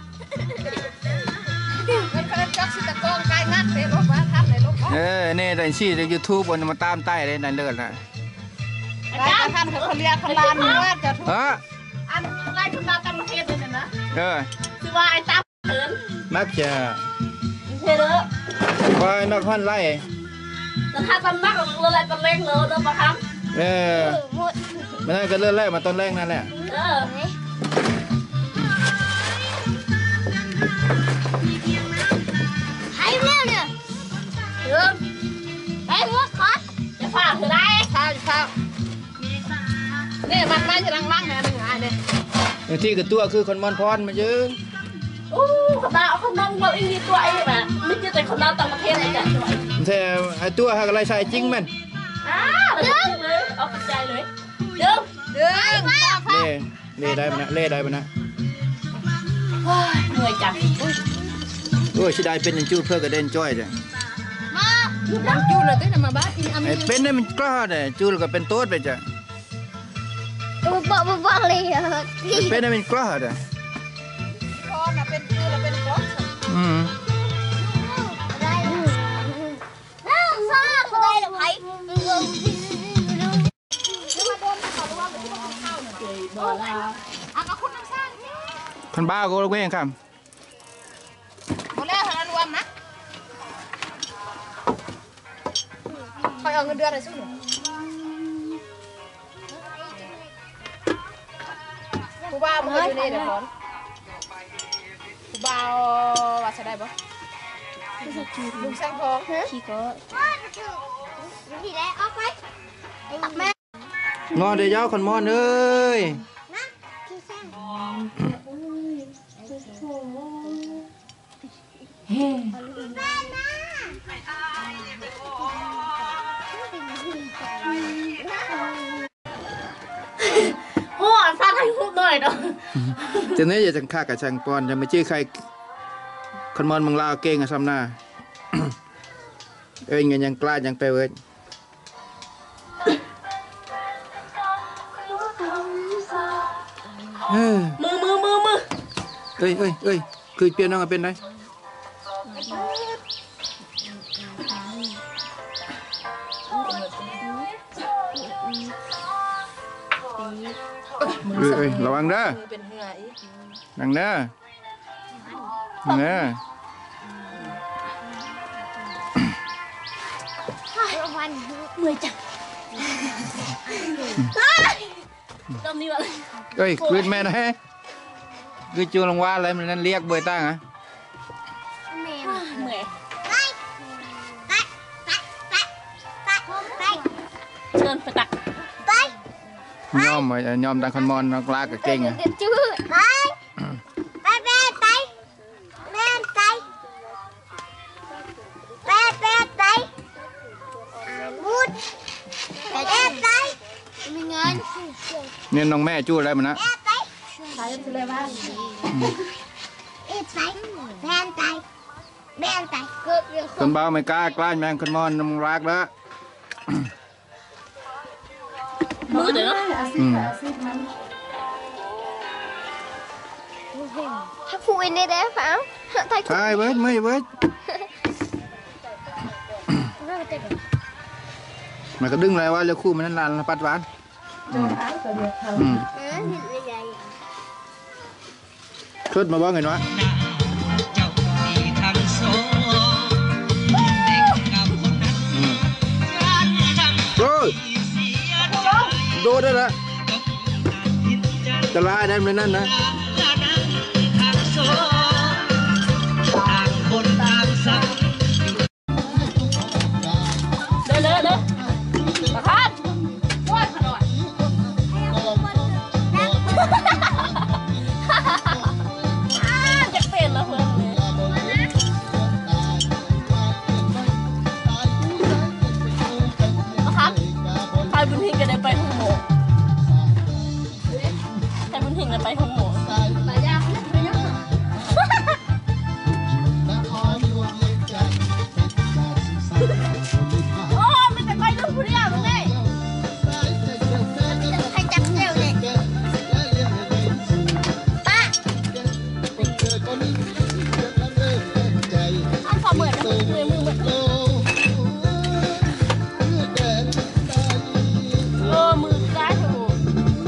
มันเป็นจ๊อกสิตะกองกายงัดไปลบว่าทำไหนลบเออนี่แต่ชี้ในยูทูบบนมาตามใต้เลยนั่นเลิศนะกายท่านเขาเรียกเขาลานเมื่อจะทุกเอออันไล่ทุนดาวตั้งประเทศเลยนะเออคือว่าไอ้ตามเขินมักจะเท่เด้อว่านักพันไล่แต่ถ้าตำนักเราอะไรตำเล้งเลยเด้อปะครับเออมันน่าจะเลื่อนแรกมาต้นแรกนั่นแหละเออให้เร็วเนี่ยเออไปหัวคอดจะฝากเธอได้ข้าวข้าวนี่มันไม่ใช่ลังๆนะหนึ่งอันเนี่ยบางที่กับตัวคือคนมอนพรมาเยอะอู้คนดาวคนน้องบอกอีนี่ตัวไอ้แบบไม่ใช่แต่คนดาวต่างประเทศเลยจ้ะตัวแต่ไอตัวหากอะไรใส่จริงมันอ้าวเด้งเลยเอากระจายเลยเด้งเดือดเล่เล่ได้มันนะเล่ได้มันนะเหนื่อยจังโอ้ยชิได้เป็นอย่างจูดเพื่อกระเด็นจ้อยจ้ะน้ำจูนเลยที่นำมาบ้านกินอันไอนี้เป็นได้มันกล้าเนี่ยจูดก็เป็นโต๊ดไปจ้ะบอกบอกบอกเลยไอเป็นได้มันกล้าเนี่ยพอมาเป็นคือเราเป็นก๊อกอืมได้แล้วซ่าเขาได้หรือไผ่อ่ะก็คุณน้ำซ่าคนบ้าก็เว้งครับหมดแล้วเรารวมนะคอยเอาเงินเดือนอะไรสู้หนูผู้บ่าวมึงอยู่นี่เดี๋ยวพร้อมผู้บ่าวว่าจะได้ปะลุงช่างพองขี้ก็ทีแรกออกไปแม่งอเดี๋ยวคนมอนเอ้ยโอ้ซ่าให้พูดหน่อยเนาะจะนี้อย่าจังฆ่ากับช่างปอนจะไม่ชื่อใครคนมอนมังลาวเก่งอะซ้ำหน้า เอ้ยเงินยังกล้ายังไปเว้ยเออมือมือมือมือเอ้ยเอ้ยเอ้ยคือเปลี่ยนน้องเป็นไรเอ้ยเอ้ยระวังเด้อเป็นเหงื่ออีกนังเด้อนังเด้อเมื่อยจังตรงนี้วะเอ้ยกลืนแม่นะฮะคือจูลงว่าอะไรมันนั่นเรียกเบยตั้งอ่ะเมื่อยเชิญไปตักไปยอมไว้ยอมดังคันมอนนักลากกับเก่งอ่ะจืดไปไปไปไปแม่ไปไปไปไปมุดไปไปมีเงินเนี่ยน้องแม่จู้อะไรมันนะไปไปเลยว่าอีไปแม่ไปแม่ไปเกิดเรื่องคนเบาไม่กล้ากล้าแมงคันมอนน้ำลากแล้วมือเดี๋ยวเนาะถ้าพูดในเด้ฟ้าไทยใช่เบิร์ดไม่เบิร์ดมันก็ดึงเลยว่าเรือคู่มันนั่นลานปัดหวานอืมชุดมาบ้างไงวะโอ้ยโดดได้ละจะลายได้ไหมนั่นนะเด้อเด้อเด้อประคันม้วนขนมจะเป็นแล้วเพื่อนนะครับใครบุญทิ้งกันได้ไปทุ่งโมใครบุญทิ้งกันไปทุ่งโมไปยากไปยากโอ้ไม่แต่ไปลูกผู้เดียวตรงนี้ให้จับเจ้าเลยป้าอันขอเหมือนนะมือมือเหมือนเออมือซ้ายถูก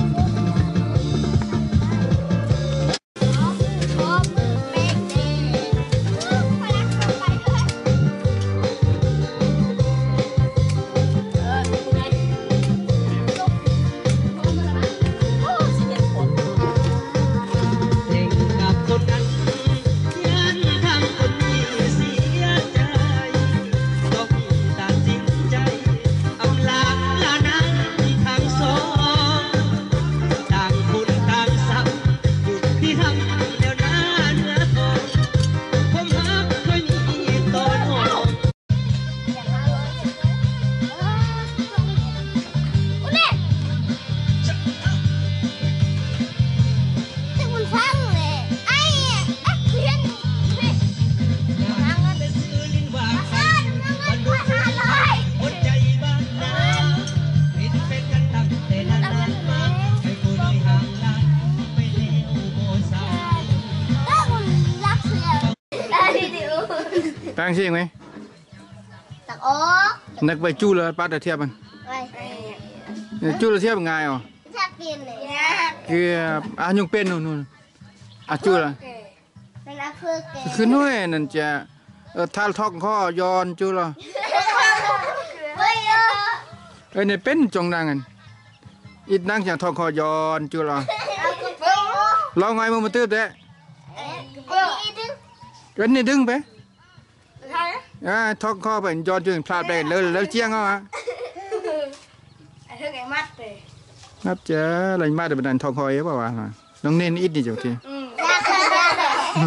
ตั้งชื่อไหมตักโอ๊กนักไปจู้เลยปัดเทียบมันไปจู้เลยเทียบง่ายอ๋อแทบเปลี่ยนเลยคืออายุเป็นนู่นนู่นอาจู้ละเป็นอาคือเก๋คือน้อยนั่นจะเออท้าท้องข้อยอนจู้ละไม่เยอะเออเนี่ยเป็นจงดังกันอีนั่งจากท้องคอยอนจู้ละเอากระเป๋าลองไงมึงมาตื้อเด้เอ้ยดึงกันนี่ดึงไปอ่าท้องคอไปยอนจู้พลาดไปเลยแล้วเจียงเอาอ่ะไอ้เธอไงมัดเลยนับเจออะไรมาแต่เป็นอันท้องคอยเปล่าวะน้องเน้นอิดนี่จ้ะทียากเลยยากเลย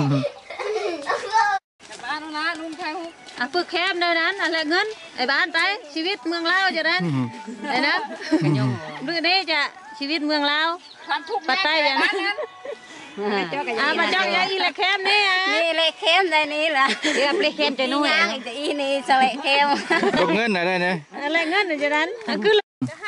บ้านน้านุ่มไทยฮุกอ่ะปึกแคบเลยนั้นอะไรเงินไอ้บ้านไปชีวิตเมืองลาวจะนั้นไอ้นะดูนี่จะชีวิตเมืองลาวปัตไตอย่างนั้นอ่ะมาจ้องยังอีละแคมนี่อ่ะนี่เลยเข้มได้นี่ล่ะเรียบเลยแคมจะนุ่ยย่างอีอีนี่สละเข้มตกเงินอะไรเนี่ยอะไรเงินจะนั้นอ่ะคือ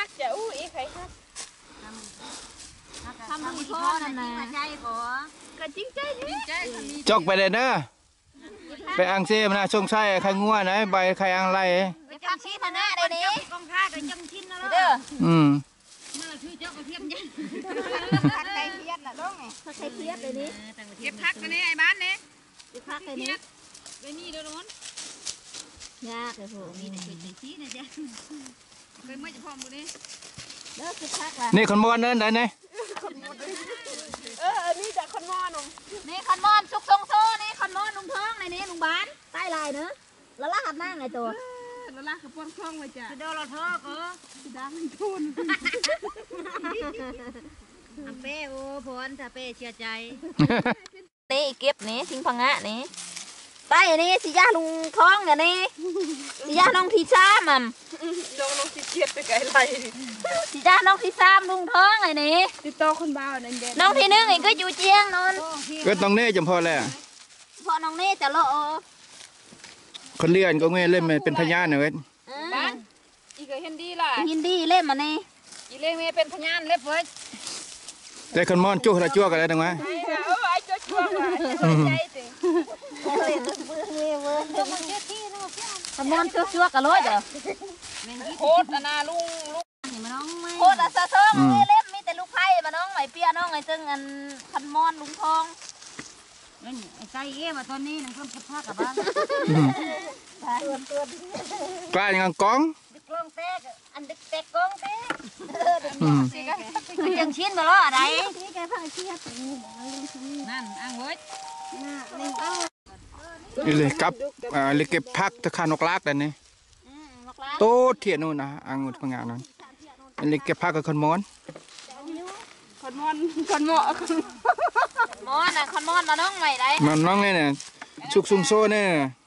ทำดีพ่อนั่นนะใจบ่ก็จริงใจจริงใจจกไปเลยเด้อไปอังเซ่มันนะชงไส้ใครงัวนะใบใครอังไรไปทำชีพนะได้นี่กองท่าก็จังชิ้นแล้วเด้ออืมเมื่อคือเจ้ากระเทียมยันผักไก่เพียดน่ะลูกไงผักไก่เพียดเลยนี่เก็บผักกันนี่ไอ้บ้านนี่เก็บผักเลยนี่ไปนี่เด้อน้นยากเลยผู้มีแต่ชิ้นชิ้นนะจ๊ะไปเมื่อจะพร้อมกูนี่เด้อคือผักล่ะนี่คนมอนเดินได้ไหนเออนี่จากคนมอนุ่มนี่คอนมอนสุกทรงโซ่นี่คอนมอนลุงท้องในนี้ลุงบ้านใต้ลายเนอะแล้วลาดหน้าไงตัวแล้วล่ะกระป๋องคล้องไว้จ้ะโดนเราเถอะก็ดังทุนอันเป้โอ้พรถ้าเป้เชื่อใจนี่เก็บนี่ทิ้งพังงะนี่ใต้นี่สิยาลุงคล้องอย่างนี้สิยาน้องที่ซ้ำอ่ะน้องน้องสิเกียดไปไกลไรสิยาน้องที่ซ้ำลุงท้องไอ้นี่ติดต่อคนบ้านั่นเด่นน้องที่หนึ่งไอ้ก็อยู่เจียงนอนก็ต้องเน่จำพอแล้วพอน้องนี่จะโลคนเลี้ยงก็เงี้ยเล่นเป็นพยานเว้ยบ้านอีกเห็นดีล่ะยินดีเล่นมานี่อีเล่เมเป็นพยานเล็บเว้ยแต่คนมอนจุ้ละจั่วกันแล้วดังไหมเออไอ้ชั่วชั่วว่ะใจสิขมอนชั่วชั่วกันเลยเด้อโคตรนาลุงลุงโคตรอาซาทองเล่มมีแต่ลูกไผ่มาน้องไหมเปียน้องไอ้ตึงอันคันมอนลุงทองไอ้ไก่เอ๋มาตอนนี้นั่งเพิ่มพุทธะกับบ้านกล้าอย่างกองดึกลงเตกอันดึกเตกกงเตกคือยังชิ้นมาล้ออะไรนั่นอังเว้ยนี่เลยกับอ่าเลยเก็บพักตะคานกลากแต่นี่โตเทียนนู่นนะอังอุดพังงานนั้นเลยเก็บพักกับคนมอนคนมอนคนเหมาะมอนอ่ะคันมอนมาน้องใหม่ได้มันน้องเนี่ยเนี่ยชุกซุงโซ่เนี่ย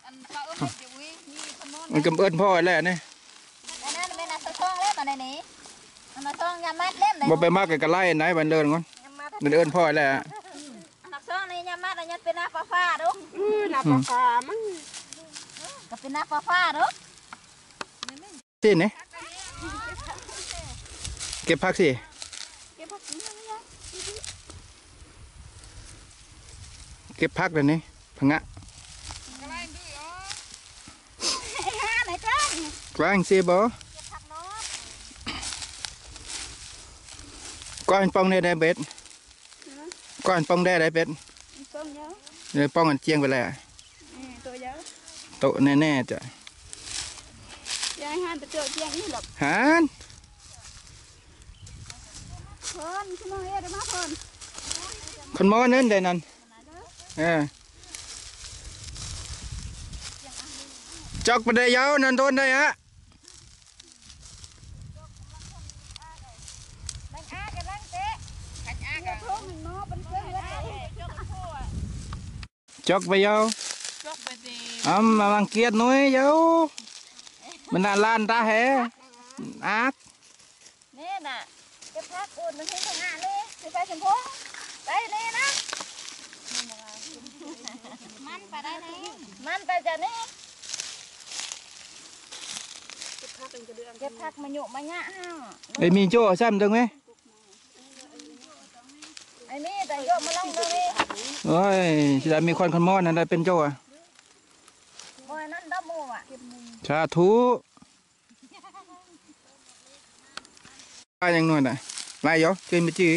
มันกำเอิญพ่อแล้วเนี่ยอันนั้นเป็นอาซาทองเล่มมาในนี้อาซาทองยามัดเล่มเลยบ่ไปมากกับกระไล่ไหนบันเดินก่อนมันเอิญพ่อแล้วนักซ่องนี่ยามัดอันนี้เป็นน้าฟ้าฟ้าดูหน้าปลาปลามั้งก็เป็นน้าฟ้าฟ้าดูสิเนี่ยเก็บพักสิเก็บพักเลยนี่พังงะไหนจ้ากลางสิบ่ก้อนปองได้ได้เบ็ดก้อนปองได้ได้เบ็ดต้มเยอะเลยป้องกันเจียงไปแล้วตัวเยอะโตแน่ๆจ้ะยายหันไปเจอเจียงนี่หรอกหานคนขึ้นมาเอ็ดมาคนคนมอนั่นได้นั่นเออจอกไปได้ยาวนั่นโดนได้ฮะจอกไปยาวอ่ามาบังเกียดน้อยยาวมันน่าลานตาแหอักนี่น่ะเก็บผักอุ่นมันเห็นทางหน้าเลยไปไปชมพูไปนี่นะมันไปได้ไหนมันไปจากนี่เก็บผักมาหยุมาหยะห้าวไอ้มีโจ้ซ้ำดึงไหมไอ้นี่แต่โยมมาลงตรงนี้โอ้ยสิได้มีคนคนมอนั่นได้เป็นโจ้อะโอ้ยนั่นดับมูอ่ะสาธุว่าอย่างนู้นน่ะมาเหรอเจมจื้อ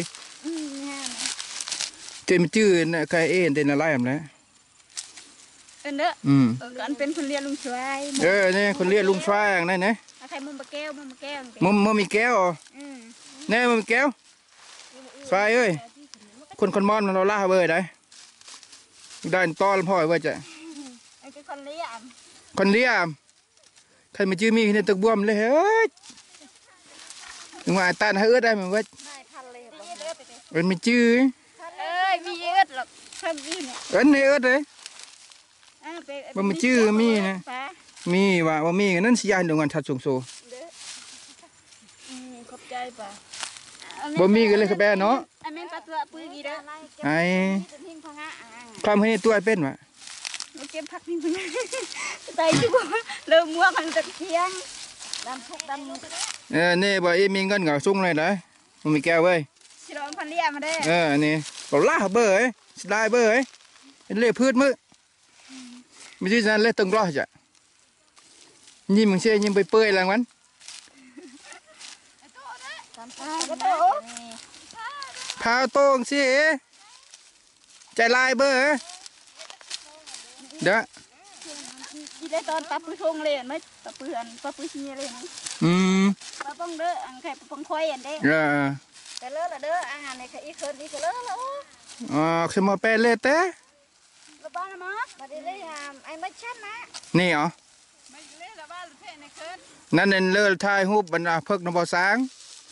เจมจื้อน่ะใครเอ็นเต้นอะไรแบบนั้นเอ็นเด้ออืมกันเป็นคนเรียนลุงช่วยเออเนี่ยคนเรียกลุงฟ้าอย่างนั้นนะใครมึงมาแก้วมึงมาแก้วมึงมึงมีแก้วเหรออืมเนี่ยมึงมีแก้วฟ้าเอ้ยคนคนมอนมันเราล่าเบอร์ได้ได้ต้อนพ่อเว้ยจ้ะไอ้คนเลี้ยงคนเรียกใครมาจื้อมีในตึกบวมเลยเฮ้ยมึงว่าตาให้เอื้อได้มั้ยเว้ยเอ็นไม่จื้อเอ้ยมีเอ็ดหรอกทำอีเนี่ยเอ็นในเอื้อเลยมันมาจื้อมีนะมีว่าว่ามีนั่นสิยานดวงกันชัดสูงโซขอบใจป่ะบ่มีกันเลยครับแบเนาะไอ้แม่ปลาตัวปื้อกี่เด้อไอ้ทิ้งพังอ่ะความให้ตัวเป็นวะเราเก็บผักทิ้งพังอ่ะใจจุ๊บเริ่มมัวมันตะเคียงดำทุกดำเออนี่บ่อีมีเงินกับซุ่งเลยนะมันมีแก้วเว้ยสิเราพันเลี้ยมาได้เออนี่เราล่าเบอร์เอ้ยได้เบอร์เอ้ยเล่พืชมือไม่ใช่นั่นเล่ตึงรอจ้ะยิ้มมึงเชี่ยยิ้มไปเปื่อยหลังมันพาวโต้งสิใจลายเบอร์เด้อที่ได้ตอนปลาปื้อทงเลยไหมปลาปื้ออันปลาปื้อชี้เลยนะอืมปลาปองเด้ออันไข่ปลาปองควายอันเด้เออแต่เลิศละเด้ออาหารในข้าอีกคนอีกเลิศละอ๋อสมอเปเล่เต้ละบ้านละมั้งมาได้เลยไอ้ไม่ชันนะนี่เหรอไม่เล่ละบ้านนั่นเองเลือทายหูบรรดาเพิกนบสาง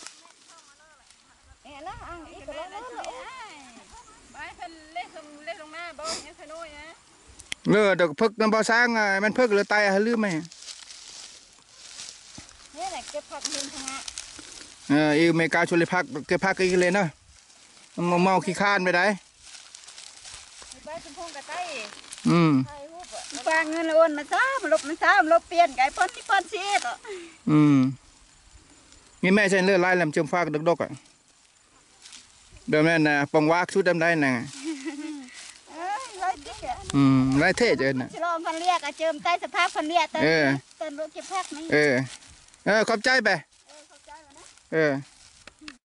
เลือดเพิกนบสางมันเพิกเลือตายหรือไม่นี่แหละเก็บผักเงินทางอ่ะเอออีเมกาชุลิพักเก็บพักอีกเลยนะมเมาขี้ข้านไปได้อืมฝากเงินโอนมาซ้ำลบมาซ้ำลบเปลี่ยนไก่ป้อนที่ป้อนเสียต่ออืมนี่แม่ใช้เลือดลายลำเชื่อมฟากดกๆอ่ะเดิมนั่นนะปองวากชุดดำได้น่ะอืมลายเท่เจนน่ะฉลองพันเรียกเจิมใต้สภาพพันเรียกเติมเติมรถเก็บผักนี่เออเออขอบใจไปเออ